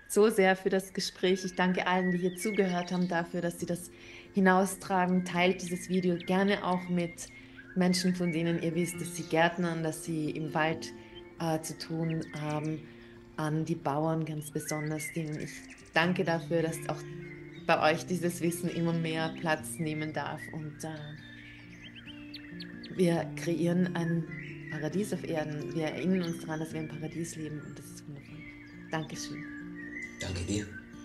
so sehr für das Gespräch. Ich danke allen, die hier zugehört haben, dafür, dass sie das hinaustragen. Teilt dieses Video gerne auch mit Menschen, von denen ihr wisst, dass sie gärtnern, dass sie im Wald zu tun haben, an die Bauern ganz besonders, denen ich danke dafür, dass auch bei euch dieses Wissen immer mehr Platz nehmen darf. Und wir kreieren ein Paradies auf Erden. Wir erinnern uns daran, dass wir im Paradies leben, und das ist wundervoll. Dankeschön. Danke dir.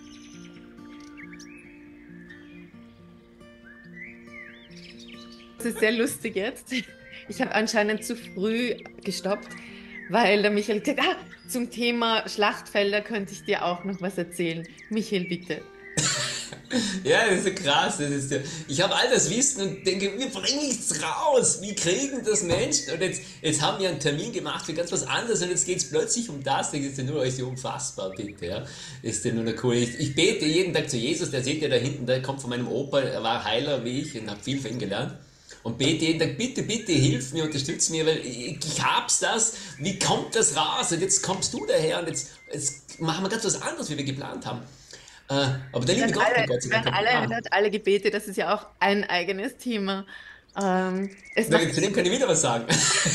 Das ist sehr lustig jetzt. Ich habe anscheinend zu früh gestoppt, weil der Michael gesagt hat, zum Thema Schlachtfelder könnte ich dir auch noch was erzählen. Michael, bitte. Ja, das ist ja krass. Das ist ja, ich habe all das Wissen und denke, wir bringen nichts raus. Wie kriegen das Menschen? Und jetzt haben wir einen Termin gemacht für ganz was anderes und jetzt geht es plötzlich um das. Das ist ja nur alles unfassbar, bitte. Ja. Ist ja nur eine coole. Ich bete jeden Tag zu Jesus, der seht ihr da hinten, der kommt von meinem Opa, er war Heiler wie ich und habe viel von ihm gelernt. Und bete jeden Tag, bitte, bitte, hilf mir, unterstütze mir, weil ich hab's das. Wie kommt das raus? Und jetzt kommst du daher und jetzt machen wir ganz was anderes, wie wir geplant haben. Aber der liebe Gott, Gott sei Dank, Er hat alle gebetet, das ist ja auch ein eigenes Thema. zu dem kann ich wieder was sagen.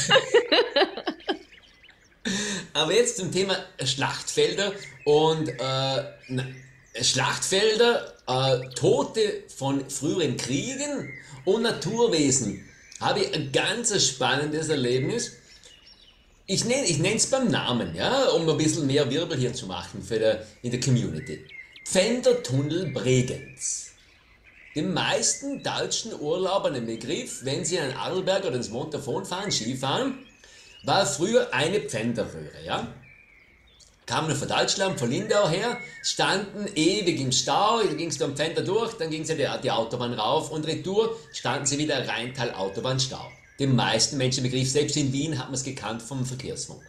Aber jetzt zum Thema Schlachtfelder und Schlachtfelder, Tote von früheren Kriegen und Naturwesen. Habe ich ein ganz spannendes Erlebnis. Ich nenne es beim Namen, ja, um ein bisschen mehr Wirbel hier zu machen in der Community. Pfändertunnel Bregenz. Den meisten deutschen Urlaubern ein Begriff, wenn sie in den Arlberg oder ins Montafon fahren, Skifahren, war früher eine Pfänderröhre, ja. Kamen von Deutschland, von Lindau her, standen ewig im Stau, dann ging es da am Pfänder durch, dann ging sie die Autobahn rauf und retour, standen sie wieder Rheintal Autobahnstau. Den meisten Menschen Begriff, selbst in Wien hat man es gekannt vom Verkehrsfunk.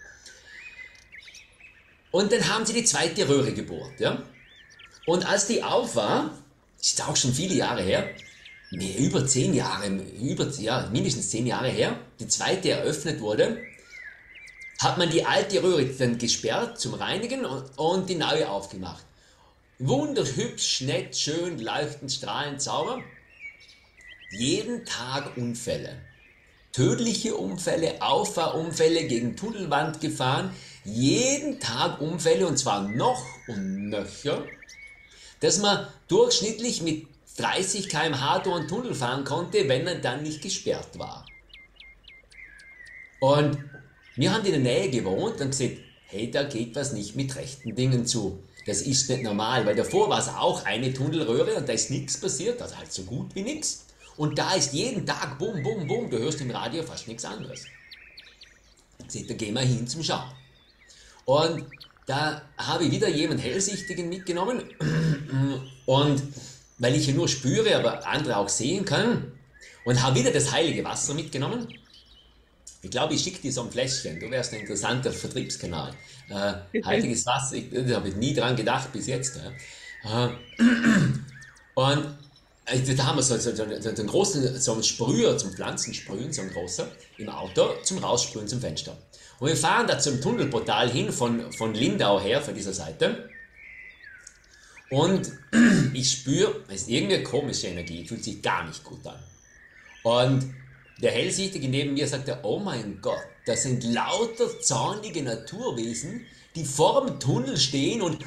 Und dann haben sie die zweite Röhre gebohrt, ja. Und als die auf war, ist auch schon viele Jahre her, über 10 Jahre, mindestens 10 Jahre her, die zweite eröffnet wurde, hat man die alte Röhre dann gesperrt zum Reinigen und die neue aufgemacht. Wunderhübsch, nett, schön, leuchtend, strahlend, sauber. Jeden Tag Unfälle. Tödliche Unfälle, Auffahrunfälle, gegen Tunnelwand gefahren. Jeden Tag Unfälle und zwar noch und nöcher, dass man durchschnittlich mit 30 km/h durch einen Tunnel fahren konnte, wenn er dann nicht gesperrt war. Und wir haben in der Nähe gewohnt und gesagt, hey, da geht was nicht mit rechten Dingen zu. Das ist nicht normal, weil davor war es auch eine Tunnelröhre und da ist nichts passiert, also halt so gut wie nichts. Und da ist jeden Tag bum, bum, bum, du hörst im Radio fast nichts anderes. Gesagt, da gehen wir hin zum Schauen. Und da habe ich wieder jemanden Hellsichtigen mitgenommen und weil ich ja nur spüre, aber andere auch sehen können und habe wieder das heilige Wasser mitgenommen. Ich glaube, ich schicke dir so ein Fläschchen, du wärst ein interessanter Vertriebskanal. Heiliges Wasser, da habe ich nie dran gedacht bis jetzt. Und da haben wir so einen großen so einen Sprüher zum Pflanzensprühen, so ein großer, im Auto zum Raussprühen zum Fenster. Und wir fahren da zum Tunnelportal hin, von Lindau her, von dieser Seite. Und ich spüre, es ist irgendeine komische Energie, fühlt sich gar nicht gut an. Und der Hellsichtige neben mir sagte, oh mein Gott, das sind lauter zornige Naturwesen, die vor dem Tunnel stehen und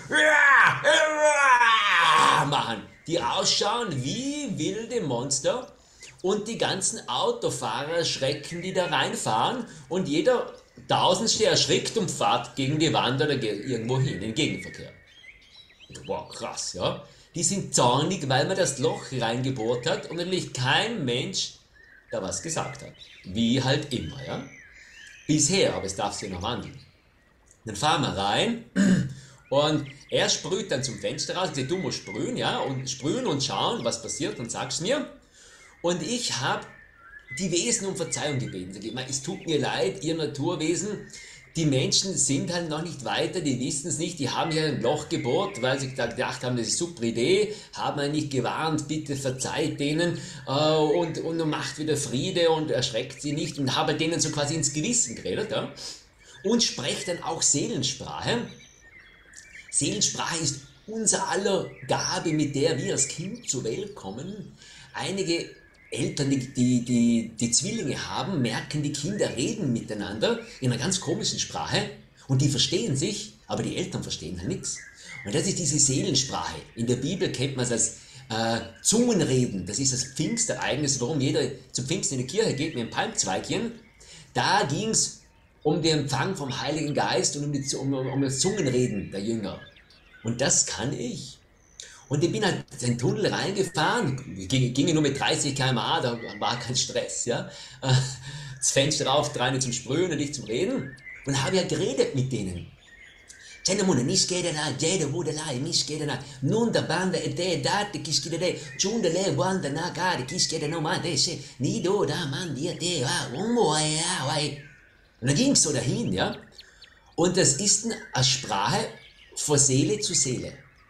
machen, die ausschauen wie wilde Monster und die ganzen Autofahrer schrecken, die da reinfahren und jeder Tausendste erschrickt und fährt gegen die Wand oder irgendwo hin, in den Gegenverkehr. Wow, krass, ja. Die sind zornig, weil man das Loch reingebohrt hat und natürlich kein Mensch da was gesagt hat. Wie halt immer, ja. Bisher, aber es darf sich noch wandeln. Dann fahren wir rein und er sprüht dann zum Fenster raus, sagt, du musst sprühen, ja, und sprühen und schauen, was passiert und sag's mir. Und ich habe die Wesen um Verzeihung gebeten. Sag ich, es tut mir leid, ihr Naturwesen, die Menschen sind halt noch nicht weiter, die wissen es nicht, die haben hier ein Loch gebohrt, weil sie gedacht haben, das ist eine super Idee, haben einen nicht gewarnt, bitte verzeiht denen und macht wieder Friede und erschreckt sie nicht und habe denen so quasi ins Gewissen geredet, ja? Und sprecht dann auch Seelensprache. Seelensprache ist unser aller Gabe, mit der wir als Kind zur Welt kommen. Einige Eltern, die Zwillinge haben, merken, die Kinder reden miteinander in einer ganz komischen Sprache und die verstehen sich, aber die Eltern verstehen halt nichts. Und das ist diese Seelensprache. In der Bibel kennt man es als Zungenreden. Das ist das Pfingstereignis, warum jeder zu Pfingsten in die Kirche geht mit einem Palmzweigchen. Da ging es um den Empfang vom Heiligen Geist und um das Zungenreden der Jünger. Und das kann ich. Und ich bin halt in den Tunnel reingefahren, ging nur mit 30 km/h, da war kein Stress, ja. Das Fenster auf, der eine zum Sprühen und ich zum Reden. Und habe ja geredet mit denen. Cennamuna, niskeda jede wurde lai, niskeda nunda banda de date kiskida chunda le wanda na gari kiskeda no man de se ni do da man dir de wai. Und dann ging es so dahin, ja. Und das ist eine Sprache von Seele zu Seele.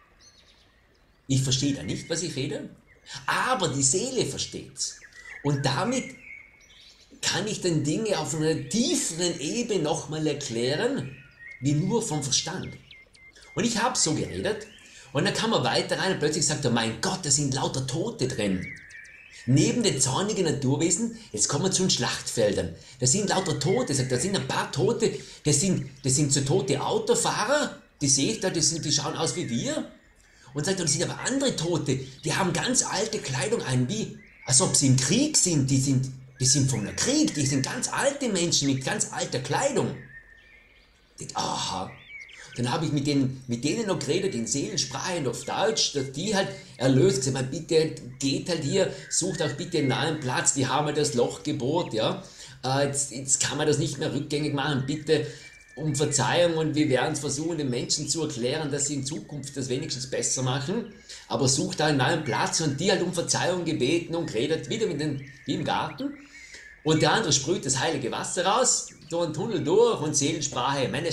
Ich verstehe da nicht, was ich rede, aber die Seele versteht's. Und damit kann ich dann Dinge auf einer tieferen Ebene nochmal erklären, wie nur vom Verstand. Und ich habe so geredet und dann kam er weiter rein und plötzlich sagt er, mein Gott, da sind lauter Tote drin. Neben den zornigen Naturwesen, jetzt kommen wir zu den Schlachtfeldern. Da sind lauter Tote, sagt er, da sind ein paar Tote, das sind so tote Autofahrer, die sehe ich da, die schauen aus wie wir. Und sagt er, das sind aber andere Tote, die haben ganz alte Kleidung ein, wie, als ob sie im Krieg sind, die sind vom Krieg, die sind ganz alte Menschen mit ganz alter Kleidung. Ich denke, aha. Dann habe ich mit denen noch geredet, in Seelensprache und auf Deutsch, dass die halt erlöst, gesagt, bitte geht halt hier, sucht auch bitte einen neuen Platz, die haben halt das Loch gebohrt, ja. Jetzt kann man das nicht mehr rückgängig machen, bitte um Verzeihung und wir werden es versuchen, den Menschen zu erklären, dass sie in Zukunft das wenigstens besser machen, aber sucht da einen neuen Platz und die halt um Verzeihung gebeten und geredet, wieder wie im Garten. Und der andere sprüht das heilige Wasser raus, so einen Tunnel durch und Seelensprache. Da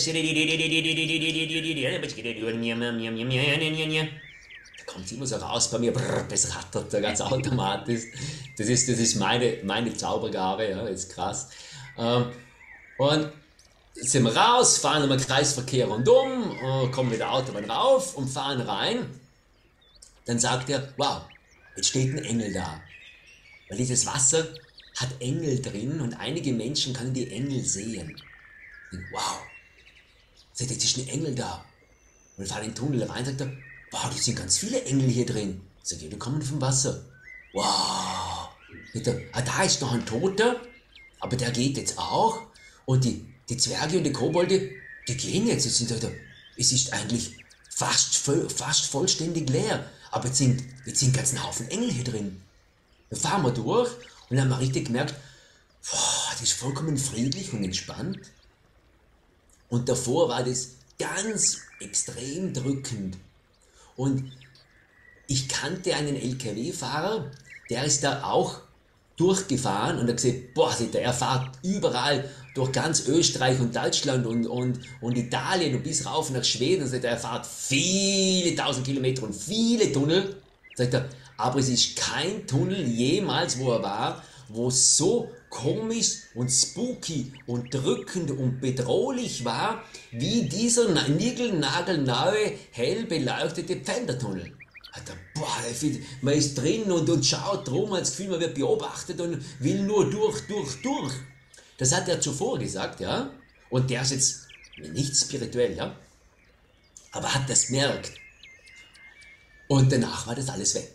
kommt es immer so raus bei mir, das rattert da ganz automatisch. Das ist meine Zaubergabe, ja, ist krass. Und sind wir raus, fahren im Kreisverkehr rundum, kommen mit der Autobahn rauf und fahren rein. Dann sagt er, wow, jetzt steht ein Engel da. Weil dieses Wasser hat Engel drin und einige Menschen können die Engel sehen. Und wow, sagt er, jetzt ist ein Engel da. Und wir fahren in den Tunnel rein, sagt er, wow, da sind ganz viele Engel hier drin. Sagt er, die kommen vom Wasser. Wow. Sagt er, da ist noch ein Toter, aber der geht jetzt auch. Und die Zwerge und die Kobolde, die gehen jetzt. Es ist eigentlich fast vollständig leer. Aber jetzt sind ganz ein Haufen Engel hier drin. Dann fahren wir durch und dann haben wir richtig gemerkt, boah, das ist vollkommen friedlich und entspannt. Und davor war das ganz extrem drückend. Und ich kannte einen LKW-Fahrer, der ist da auch durchgefahren und hat gesagt, boah, er fährt überall durch ganz Österreich und Deutschland und Italien und bis rauf nach Schweden. Und er fährt viele tausend Kilometer und viele Tunnel. Sagt er, aber es ist kein Tunnel jemals, wo er war, wo so komisch und spooky und drückend und bedrohlich war, wie dieser niegelnagelneue, hell beleuchtete Pfändertunnel. Boah, man ist drin und schaut rum, man hat das Gefühl, man wird beobachtet und will nur durch. Das hat er zuvor gesagt, ja. Und der ist jetzt nicht spirituell, ja. Aber hat das gemerkt. Und danach war das alles weg.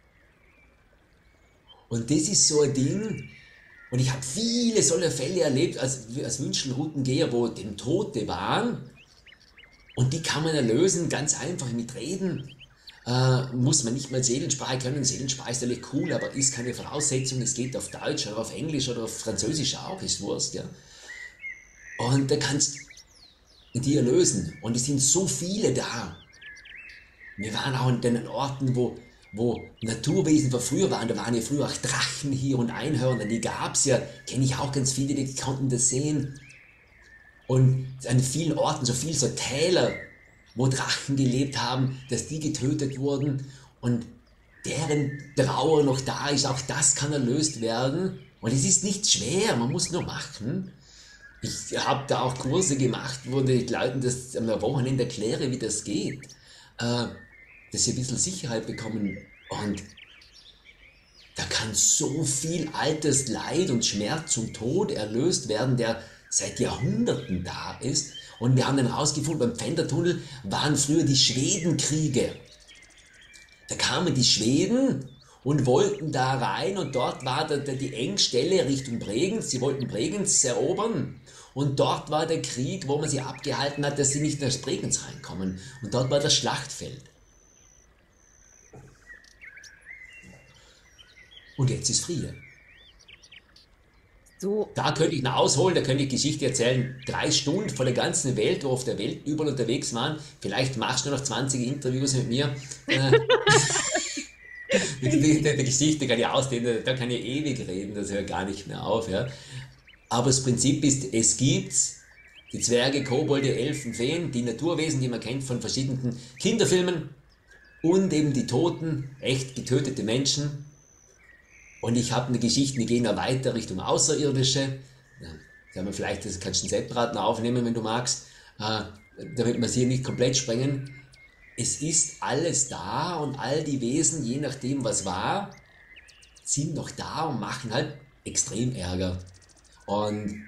Und das ist so ein Ding, und ich habe viele solcher Fälle erlebt, als Wünschelroutengeher, wo dem Tote waren. Und die kann man erlösen, ganz einfach mit Reden. Muss man nicht mal Seelensprache können. Seelensprache ist natürlich cool, aber ist keine Voraussetzung. Es geht auf Deutsch oder auf Englisch oder auf Französisch auch, ist Wurst, ja. Und da kannst du die erlösen. Und es sind so viele da. Wir waren auch in den Orten, wo Naturwesen von früher waren. Da waren ja früher auch Drachen hier und Einhörner. Die gab es ja, kenne ich auch ganz viele, die konnten das sehen. Und an vielen Orten, so Täler, wo Drachen gelebt haben, dass die getötet wurden und deren Trauer noch da ist, auch das kann erlöst werden. Und es ist nicht schwer, man muss nur machen. Ich habe da auch Kurse gemacht, wo ich Leuten das am Wochenende erkläre, wie das geht, dass sie ein bisschen Sicherheit bekommen. Und da kann so viel altes Leid und Schmerz und Tod erlöst werden, der seit Jahrhunderten da ist. Und wir haben dann herausgefunden, beim Pfändertunnel waren früher die Schwedenkriege. Da kamen die Schweden und wollten da rein und dort war die Engstelle Richtung Bregenz. Sie wollten Bregenz erobern und dort war der Krieg, wo man sie abgehalten hat, dass sie nicht nach Bregenz reinkommen. Und dort war das Schlachtfeld. Und jetzt ist Friede. So, Da könnte ich noch ausholen, da könnte ich Geschichte erzählen, 3 Stunden von der ganzen Welt, wo auf der Welt überall unterwegs waren. Vielleicht machst du noch 20 Interviews mit mir. Die Geschichte kann ich ausdehnen, da kann ich ewig reden, das hört gar nicht mehr auf. Ja. Aber das Prinzip ist, es gibt die Zwerge, Kobolde, Elfen, Feen, die Naturwesen, die man kennt von verschiedenen Kinderfilmen und eben die Toten, echt getötete Menschen. Und ich habe eine Geschichte, die gehen da weiter Richtung Außerirdische. Ja, wir vielleicht, das kannst du einen separaten aufnehmen, wenn du magst, damit wir es hier nicht komplett sprengen. Es ist alles da und all die Wesen, je nachdem was war, sind noch da und machen halt extrem Ärger. Und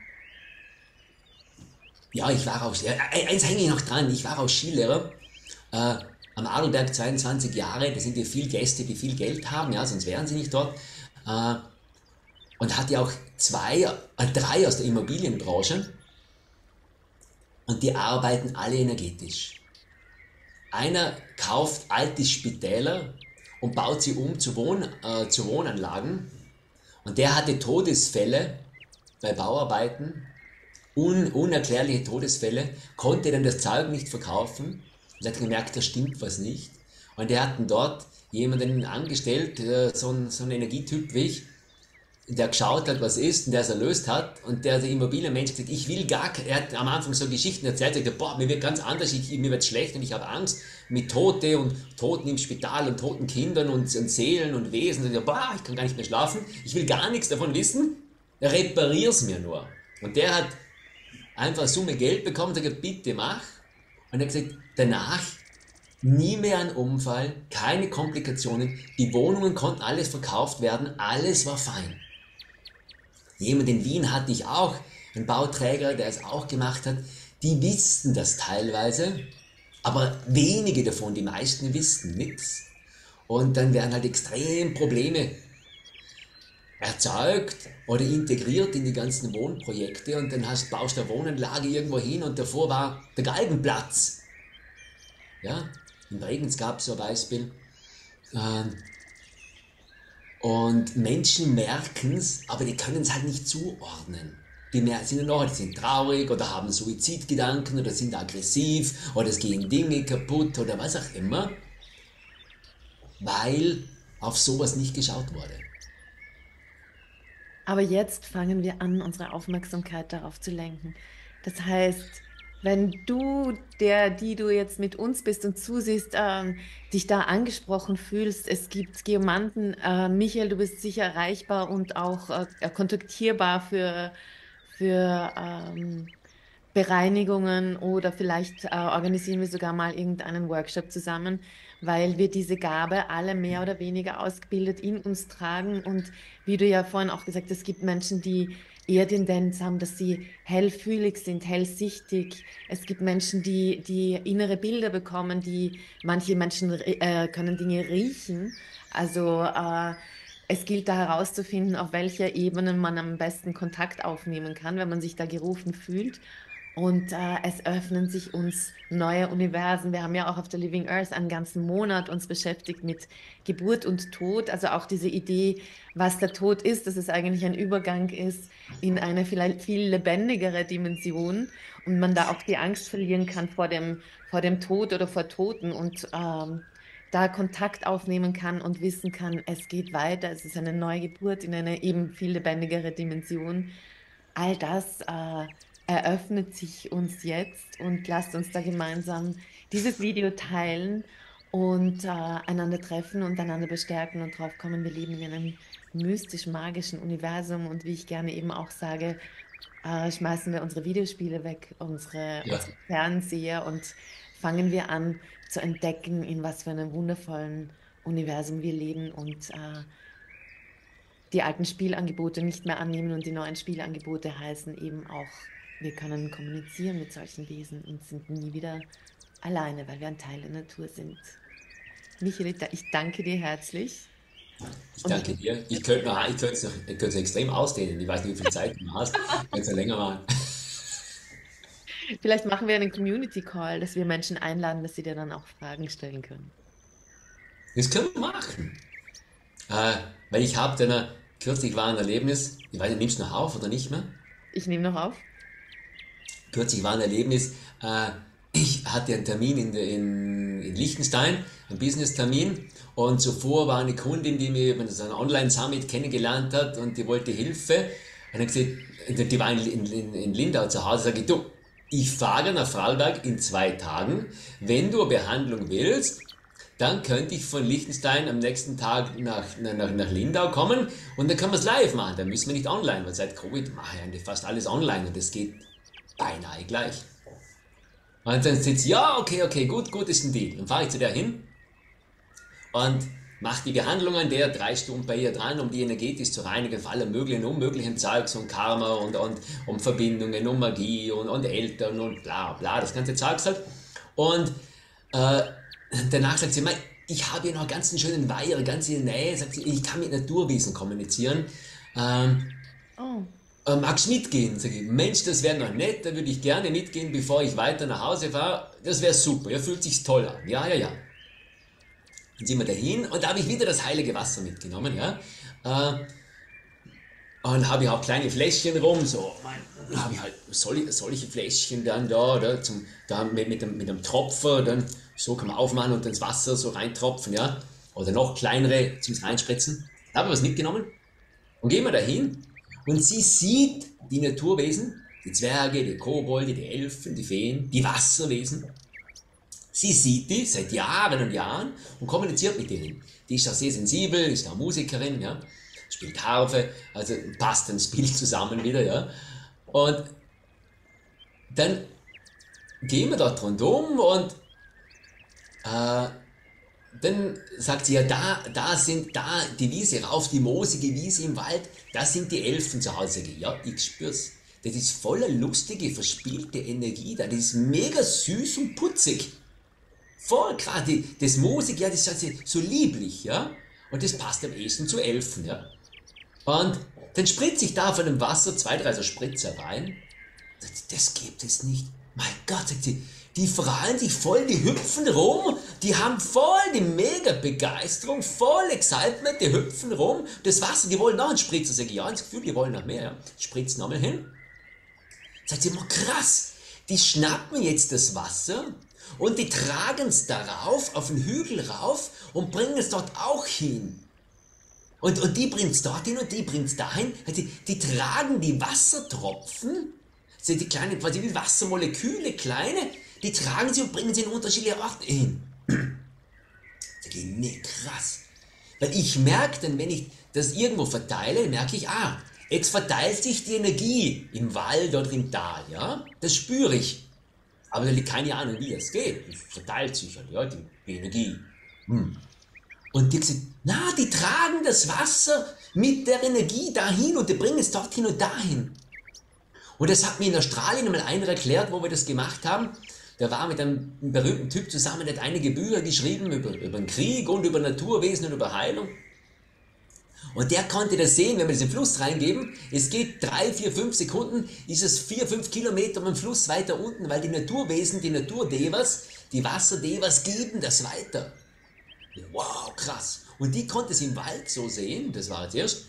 ja, ich war auch, eins hänge ich noch dran, ich war auch Skilehrer am Adelberg 22 Jahre, da sind ja viele Gäste, die viel Geld haben, ja, sonst wären sie nicht dort. Äh, und hatte auch drei aus der Immobilienbranche und die arbeiten alle energetisch. Einer kauft alte Spitäler und baut sie um zu Wohnanlagen und der hatte Todesfälle bei Bauarbeiten, unerklärliche Todesfälle, konnte dann das Zeug nicht verkaufen und hat gemerkt, da stimmt was nicht. Und er hat dann dort jemanden angestellt, so ein Energietyp wie ich, der geschaut hat, was ist und der es erlöst hat und der Immobilienmensch gesagt, ich will gar er hat am Anfang so Geschichten erzählt, sagte, boah, mir wird ganz anders, mir wird schlecht und ich habe Angst mit Tote und Toten im Spital und toten Kindern und Seelen und Wesen und boah, ich kann gar nicht mehr schlafen, ich will gar nichts davon wissen, reparier's mir nur. Und der hat einfach eine Summe Geld bekommen und sagt, bitte mach. Und er hat gesagt, danach nie mehr ein Unfall, keine Komplikationen, die Wohnungen konnten alles verkauft werden, alles war fein. Jemand in Wien hatte ich auch, ein Bauträger, der es auch gemacht hat, die wussten das teilweise, aber wenige davon, die meisten wussten nichts. Und dann werden halt extrem Probleme erzeugt oder integriert in die ganzen Wohnprojekte und dann baust du eine Wohnanlage irgendwo hin und davor war der Galgenplatz. Ja, in Bregenz gab es so ein Beispiel. Und Menschen merken es, aber die können es halt nicht zuordnen. Die sind ja noch, die sind traurig oder haben Suizidgedanken oder sind aggressiv oder es gehen Dinge kaputt oder was auch immer, weil auf sowas nicht geschaut wurde. aber jetzt fangen wir an, unsere Aufmerksamkeit darauf zu lenken. Das heißt, wenn du, die du jetzt mit uns bist und zusiehst, dich da angesprochen fühlst, es gibt Geomanten, Michael, du bist sicher erreichbar und auch kontaktierbar für Bereinigungen oder vielleicht organisieren wir sogar mal irgendeinen Workshop zusammen, weil wir diese Gabe alle mehr oder weniger ausgebildet in uns tragen. Und wie du ja vorhin auch gesagt hast, es gibt Menschen, die eher Tendenz haben, dass sie hellfühlig sind, hellsichtig. Es gibt Menschen, die innere Bilder bekommen, manche Menschen können Dinge riechen. Also es gilt da herauszufinden, auf welcher Ebene man am besten Kontakt aufnehmen kann, wenn man sich da gerufen fühlt. Und es öffnen sich uns neue Universen. Wir haben ja auch auf der Living Earth einen ganzen Monat uns beschäftigt mit Geburt und Tod. Also auch diese Idee, was der Tod ist, dass es eigentlich ein Übergang ist in eine vielleicht viel lebendigere Dimension und man da auch die Angst verlieren kann vor dem Tod oder vor Toten und da Kontakt aufnehmen kann und wissen kann, es geht weiter, es ist eine neue Geburt in eine eben viel lebendigere Dimension. All das eröffnet sich uns jetzt und lasst uns da gemeinsam dieses Video teilen und einander treffen und einander bestärken und drauf kommen, wir leben in einem mystisch-magischen Universum und wie ich gerne eben auch sage, schmeißen wir unsere Videospiele weg, Ja, unsere Fernseher und fangen wir an zu entdecken, in was für einem wundervollen Universum wir leben und die alten Spielangebote nicht mehr annehmen und die neuen Spielangebote heißen eben auch, wir können kommunizieren mit solchen Wesen und sind nie wieder alleine, weil wir ein Teil der Natur sind. Michael, ich danke dir herzlich ich und ich danke dir. Ich könnte es extrem ausdehnen. Ich weiß nicht, wie viel Zeit du hast. Ich könnte es ja länger machen. vielleicht machen wir einen Community Call, dass wir Menschen einladen, dass sie dir dann auch Fragen stellen können. Das können wir machen. Äh, weil ich habe dann, kürzlich war ein Erlebnis, ich weiß nicht, nimmst du noch auf oder nicht mehr? Ich nehme noch auf. Kürzlich war ein Erlebnis, ich hatte einen Termin in Liechtenstein, einen Business-Termin, und zuvor war eine Kundin, die mir über so einen Online-Summit kennengelernt hat und die wollte Hilfe. Und dann gesagt, die war in Lindau zu Hause, sage ich, du, ich fahre nach Vorarlberg in 2 Tagen. Wenn du eine Behandlung willst, dann könnte ich von Liechtenstein am nächsten Tag nach Lindau kommen und dann können wir es live machen. Dann müssen wir nicht online, weil seit Covid mache ich eigentlich fast alles online und das geht beinahe gleich. Und dann sitzt, ja, okay, gut, ist ein Deal. Dann fahre ich zu der hin und mache die Behandlung an der, 3 Stunden bei ihr dran, um die energetisch zu reinigen, von allem möglichen, unmöglichen Zeugs und Karma und um Verbindungen, um Magie und Eltern und bla bla, das ganze Zeugs halt. Und äh, danach sagt sie, ich habe hier noch ganz einen schönen Weiher, ganz in der Nähe, sagt sie, ich kann mit Naturwesen kommunizieren. Ähm, Oh, magst du mitgehen? Sag ich, Mensch, das wäre noch nett, da würde ich gerne mitgehen, bevor ich weiter nach Hause fahre. Das wäre super, ja, fühlt sich toll an. Ja. Dann sind wir dahin und da habe ich wieder das heilige Wasser mitgenommen, ja. Und habe ich auch kleine Fläschchen rum, so, habe ich halt solche Fläschchen dann da mit einem Tropfer, dann so kann man aufmachen und ins Wasser so reintropfen, ja. Oder noch kleinere zum Reinspritzen. Da habe ich was mitgenommen und gehen wir dahin und sie sieht die Naturwesen, die Zwerge, die Kobolde, die Elfen, die Feen, die Wasserwesen. Sie sieht die seit Jahren und Jahren und kommuniziert mit denen. Die ist auch sehr sensibel, ist auch Musikerin, ja, spielt Harfe, also passt ins Bild zusammen wieder, ja. Und dann gehen wir dort rundum und äh, dann sagt sie, ja, da die Wiese rauf, die moosige Wiese im Wald, da sind die Elfen zu Hause. Ja, ich spür's. Das ist voller lustige, verspielte Energie da. Das ist mega süß und putzig. Voll gerade das Moosig, ja, das ist so lieblich, ja. Und das passt am ehesten zu Elfen, ja. Und dann spritze ich da von dem Wasser 2, 3 so Spritzer rein. Das gibt es nicht. Mein Gott, sagt sie, die freuen sich voll, die hüpfen rum, die haben voll die mega Begeisterung, voll Excitement, die hüpfen rum. Das Wasser, die wollen noch einen Spritzer. Sag ich, ja, ins Gefühl, die wollen noch mehr. Ja. Spritzen nochmal hin. Sagt sie, immer krass, die schnappen jetzt das Wasser und die tragen es darauf, auf den Hügel rauf und bringen es dort auch hin. Und die bringt es dorthin und die bringt es dahin. Also die tragen die Wassertropfen, sind die kleinen, quasi wie Wassermoleküle, kleine, die tragen sie und bringen sie in unterschiedliche Orte hin. Sag ich, nee, krass. Weil ich merke dann, wenn ich das irgendwo verteile, merke ich, jetzt verteilt sich die Energie im Wald oder im Tal, ja. Das spüre ich. Aber da liegt keine Ahnung, wie es geht. Es verteilt sich halt, ja, die Energie. Und die gesagt, die tragen das Wasser mit der Energie dahin und die bringen es dorthin und dahin. Und das hat mir in Australien einmal einer erklärt, wo wir das gemacht haben. Der war mit einem berühmten Typ zusammen, der hat einige Bücher geschrieben über den Krieg und über Naturwesen und über Heilung. Und der konnte das sehen, wenn wir das in den Fluss reingeben. Es geht 3, 4, 5 Sekunden, ist es 4, 5 Kilometer am Fluss weiter unten, weil die Naturwesen, die Naturdevas, die Wasserdevas geben das weiter. Wow, krass. Und die konnte es im Wald so sehen, das war jetzt erst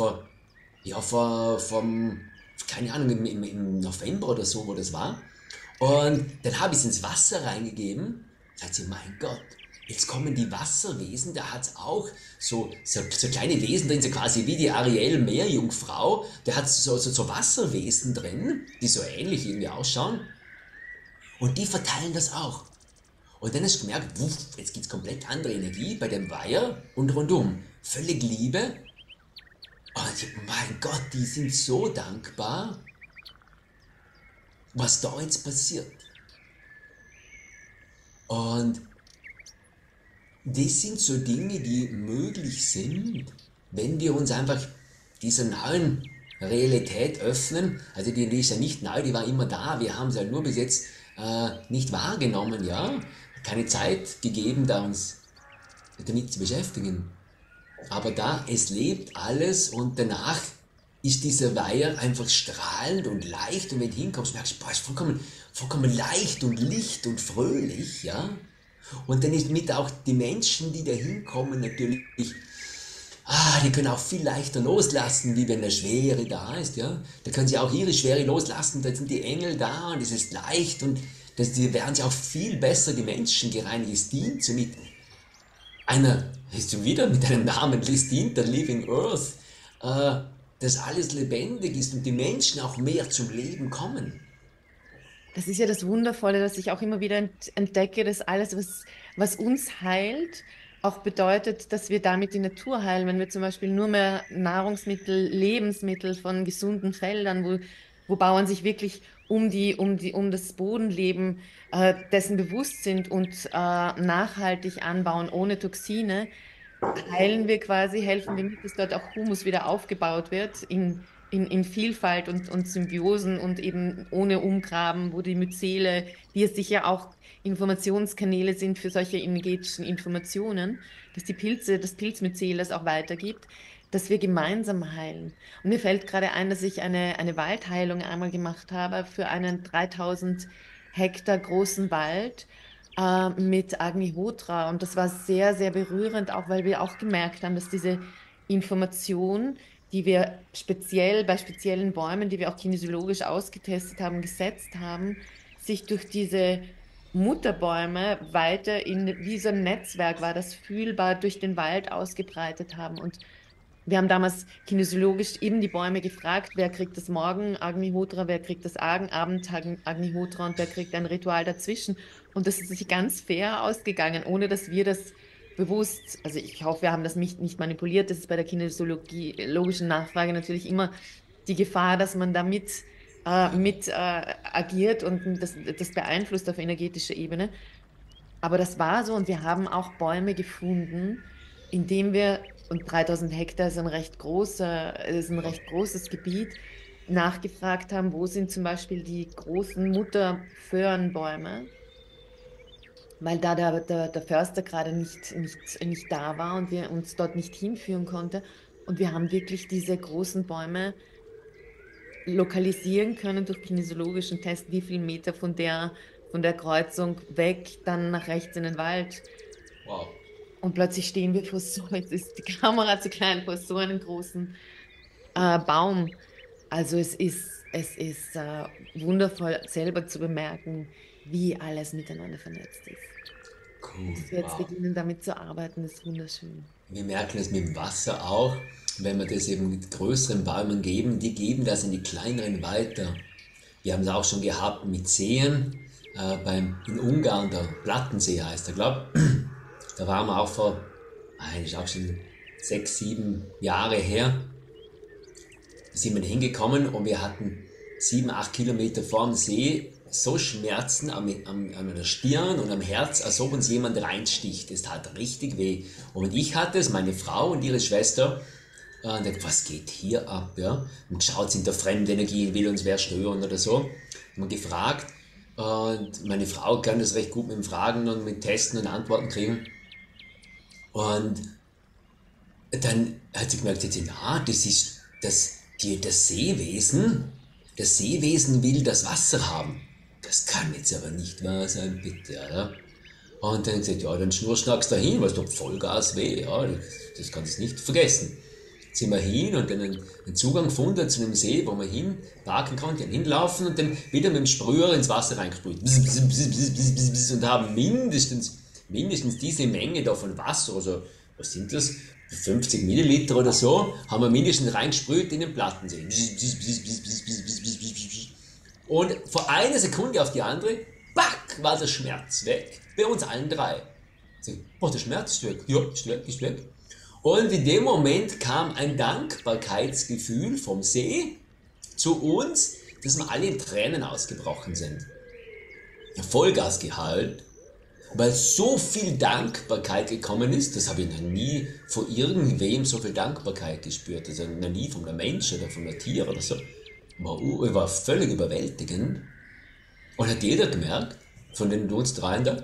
keine Ahnung, im November oder so, wo das war. Und dann habe ich es ins Wasser reingegeben. Sagt sie, mein Gott, jetzt kommen die Wasserwesen, da hat es auch so kleine Wesen drin, so quasi wie die Ariel Meerjungfrau. Der hat so Wasserwesen drin, die so ähnlich irgendwie ausschauen. Und die verteilen das auch. Und dann hast du gemerkt, wuff, jetzt gibt es komplett andere Energie bei dem Weiher und rundum. Völlig Liebe. Und ich, mein Gott, die sind so dankbar, was da jetzt passiert. Und das sind so Dinge, die möglich sind, wenn wir uns einfach dieser neuen Realität öffnen. Also die ist ja nicht neu, die war immer da. Wir haben sie halt nur bis jetzt nicht wahrgenommen, ja. Keine Zeit gegeben, da uns damit zu beschäftigen. Aber da, es lebt alles und danach ist dieser Weiher einfach strahlend und leicht und wenn du hinkommst, merkst du, boah, ist vollkommen leicht und licht und fröhlich, ja. Und dann ist mit auch die Menschen, die da hinkommen, natürlich, die können auch viel leichter loslassen, wie wenn eine Schwere da ist, ja. Da können sie auch ihre Schwere loslassen, da sind die Engel da und es ist leicht und die werden sich auch viel besser, die Menschen gereinigt. Es dient so mit ist schon wieder mit einem Namen, es dient der Living Earth, dass alles lebendig ist und die Menschen auch mehr zum Leben kommen. Das ist ja das Wundervolle, dass ich auch immer wieder entdecke, dass alles, was uns heilt, auch bedeutet, dass wir damit die Natur heilen. Wenn wir zum Beispiel nur mehr Nahrungsmittel, Lebensmittel von gesunden Feldern, wo Bauern sich wirklich um das Bodenleben dessen bewusst sind und nachhaltig anbauen, ohne Toxine, helfen wir mit, dass dort auch Humus wieder aufgebaut wird in Vielfalt und Symbiosen und eben ohne Umgraben, wo die Myzele, die es sicher auch Informationskanäle sind für solche energetischen Informationen, dass das Pilzmyzel das auch weitergibt, dass wir gemeinsam heilen. Und mir fällt gerade ein, dass ich eine Waldheilung einmal gemacht habe für einen 3000 Hektar großen Wald mit Agnihotra. Und das war sehr, sehr berührend, auch weil wir auch gemerkt haben, dass diese Information, die wir speziell bei speziellen Bäumen, die wir auch kinesiologisch ausgetestet haben, gesetzt haben, sich durch diese Mutterbäume weiter wie so ein Netzwerk war, das fühlbar durch den Wald ausgebreitet haben. Und wir haben damals kinesiologisch eben die Bäume gefragt, wer kriegt das Morgen Agnihotra, wer kriegt das Abend Agnihotra und wer kriegt ein Ritual dazwischen. Und das ist sich ganz fair ausgegangen, ohne dass wir das bewusst, also ich hoffe, wir haben das nicht manipuliert. Das ist bei der kinesiologischen Nachfrage natürlich immer die Gefahr, dass man da mit agiert und das beeinflusst auf energetischer Ebene. Aber das war so und wir haben auch Bäume gefunden, indem wir, und 3000 Hektar ist ein recht großes Gebiet, nachgefragt haben, wo sind zum Beispiel die großen Mutterföhrenbäume, weil da der Förster gerade nicht da war und wir uns dort nicht hinführen konnten. Und wir haben wirklich diese großen Bäume lokalisieren können durch kinesiologischen Test, wie viel Meter von der Kreuzung weg, dann nach rechts in den Wald. Wow. Und plötzlich stehen wir jetzt ist die Kamera zu klein, vor so einem großen Baum. Also es ist wundervoll, selber zu bemerken, wie alles miteinander vernetzt ist. Cool, Dass wir jetzt wow. beginnen, damit zu arbeiten, ist wunderschön. Wir merken es mit dem Wasser auch, wenn wir das eben mit größeren Bäumen geben, die geben das in die kleineren weiter. Wir haben es auch schon gehabt mit Seen, in Ungarn, der Plattensee heißt er, glaube ich. Da waren wir auch das ist auch schon 6, 7 Jahre her, da sind wir hingekommen und wir hatten 7, 8 Kilometer vorm See so Schmerzen an der Stirn und am Herz, als ob uns jemand reinsticht. Es tat richtig weh. Und ich hatte es, meine Frau und ihre Schwester, und dachte, was geht hier ab? Ja? Und geschaut, sind da fremde Energien, will uns wer stören oder so. Und wir gefragt, und meine Frau kann das recht gut mit dem Fragen und mit Testen und Antworten kriegen. Und dann hat sie gemerkt, das ist das Seewesen. Das Seewesen will das Wasser haben. Das kann jetzt aber nicht wahr sein, bitte, oder? Und dann gesagt, ja, dann schnurschnackst da hin, weil es tut Vollgas weh, ja, das kannst du nicht vergessen. Jetzt sind wir hin und dann einen Zugang gefunden zu einem See, wo man hinparken kann, dann hinlaufen und dann wieder mit dem Sprüher ins Wasser reingesprüht. Und haben mindestens diese Menge da von Wasser, also was sind das, 50 Milliliter oder so, haben wir mindestens reingesprüht in den Plattensee. Und von einer Sekunde auf die andere, back, Zack, war der Schmerz weg. Bei uns allen drei. Oh, der Schmerz ist weg. Ja, ist weg, ist weg. Und in dem Moment kam ein Dankbarkeitsgefühl vom See zu uns, dass wir alle in Tränen ausgebrochen sind. Ja, Vollgas geheult, weil so viel Dankbarkeit gekommen ist. Das habe ich noch nie von irgendwem so viel Dankbarkeit gespürt. Also noch nie von einem Mensch oder von einem Tier oder so. War völlig überwältigend. Und hat jeder gemerkt, von den uns dreien da.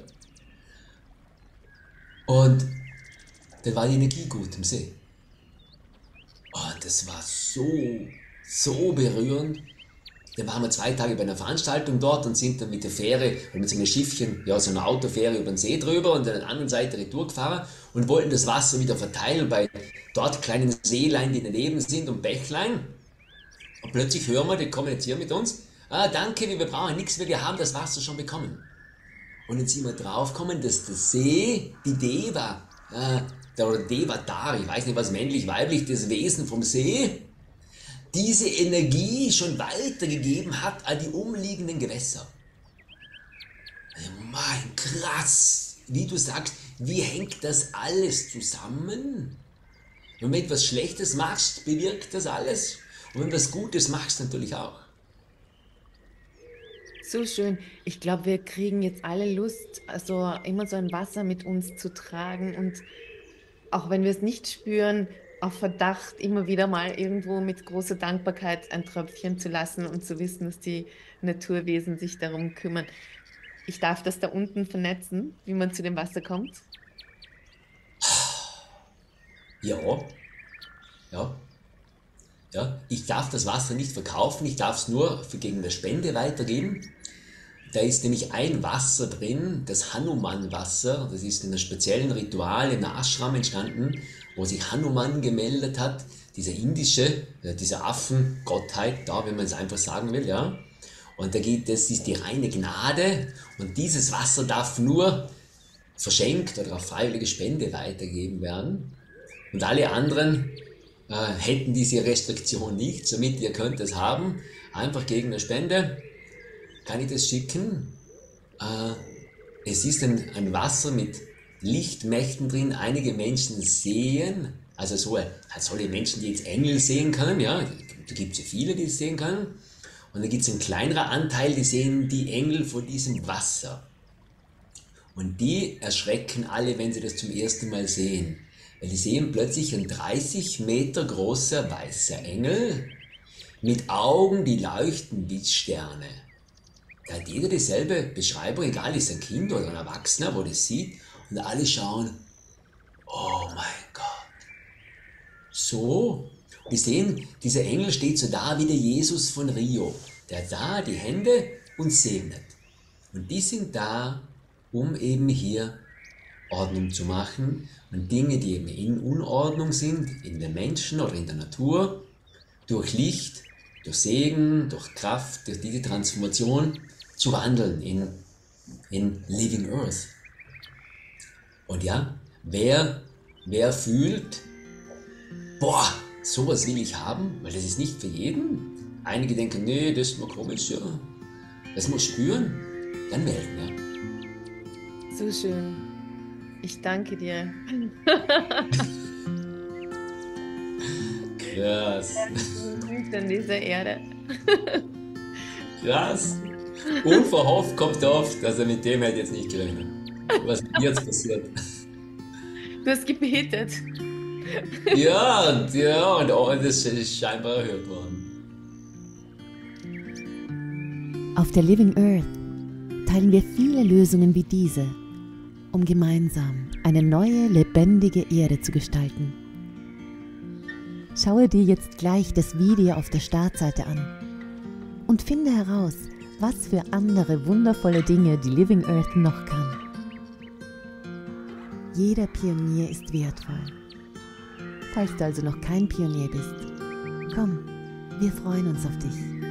Und dann war die Energie gut im See. Und das war so berührend. Dann waren wir 2 Tage bei einer Veranstaltung dort und sind dann mit der Fähre, mit so einem Schiffchen, ja, so einer Autofähre über den See drüber und an der anderen Seite Retour gefahren und wollten das Wasser wieder verteilen bei dort kleinen Seelein, die daneben sind und Bächlein. Und plötzlich hören wir, die kommunizieren mit uns. Danke, wir brauchen nichts mehr, wir haben das Wasser schon bekommen. Und jetzt sind wir draufgekommen, dass der See, die Deva, oder Devatar, ich weiß nicht was männlich, weiblich, das Wesen vom See, diese Energie schon weitergegeben hat an die umliegenden Gewässer. Mein, krass, wie du sagst, wie hängt das alles zusammen? Und wenn du etwas Schlechtes machst, bewirkt das alles. Und wenn du was Gutes machst, natürlich auch. So schön. Ich glaube, wir kriegen jetzt alle Lust, also immer so ein Wasser mit uns zu tragen und auch wenn wir es nicht spüren, auf Verdacht immer wieder mal irgendwo mit großer Dankbarkeit ein Tröpfchen zu lassen und zu wissen, dass die Naturwesen sich darum kümmern. Ich darf das da unten vernetzen, wie man zu dem Wasser kommt. Ja, ja, ja. Ich darf das Wasser nicht verkaufen, ich darf es nur gegen eine Spende weitergeben. Da ist nämlich ein Wasser drin, das Hanuman-Wasser. Das ist in einem speziellen Ritual im Ashram entstanden, wo sich Hanuman gemeldet hat, dieser indische, diese Affengottheit, da, wenn man es einfach sagen will, ja. Und das ist die reine Gnade und dieses Wasser darf nur verschenkt oder auf freiwillige Spende weitergegeben werden. Und alle anderen hätten diese Restriktion nicht, somit ihr könnt es haben, einfach gegen eine Spende. Kann ich das schicken? Es ist ein Wasser mit Lichtmächten drin. Einige Menschen sehen, also solche Menschen, die jetzt Engel sehen können, ja, da gibt es ja viele, die es sehen können. Und da gibt es ein kleinerer Anteil, die sehen die Engel von diesem Wasser. Und die erschrecken alle, wenn sie das zum ersten Mal sehen. Weil die sehen plötzlich ein 30 Meter großer weißer Engel mit Augen, die leuchten wie Sterne. Da hat jeder dieselbe Beschreibung, egal ist ein Kind oder ein Erwachsener, wo das sieht und alle schauen, oh mein Gott. So, wir sehen, dieser Engel steht so da wie der Jesus von Rio, der da die Hände uns segnet. Und die sind da, um eben hier Ordnung zu machen und Dinge, die eben in Unordnung sind, in den Menschen oder in der Natur, durch Licht, durch Segen, durch Kraft, durch diese Transformation zu wandeln in Living Earth. Und ja, wer fühlt, boah, sowas will ich haben, weil das ist nicht für jeden. Einige denken, nee, das ist nur komisch, ja. Das muss spüren, dann melden, ja. So schön. Ich danke dir. Krass. An dieser Erde. Krass. Unverhofft kommt oft, also mit dem hätte ich jetzt nicht gerechnet. Was ist jetzt passiert? Du hast gebetet. Ja, und das ist scheinbar erhört worden. Auf der Living Earth teilen wir viele Lösungen wie diese, um gemeinsam eine neue, lebendige Erde zu gestalten. Schaue dir jetzt gleich das Video auf der Startseite an und finde heraus, was für andere wundervolle Dinge die Living Earth noch kann. Jeder Pionier ist wertvoll. Falls du also noch kein Pionier bist, komm, wir freuen uns auf dich.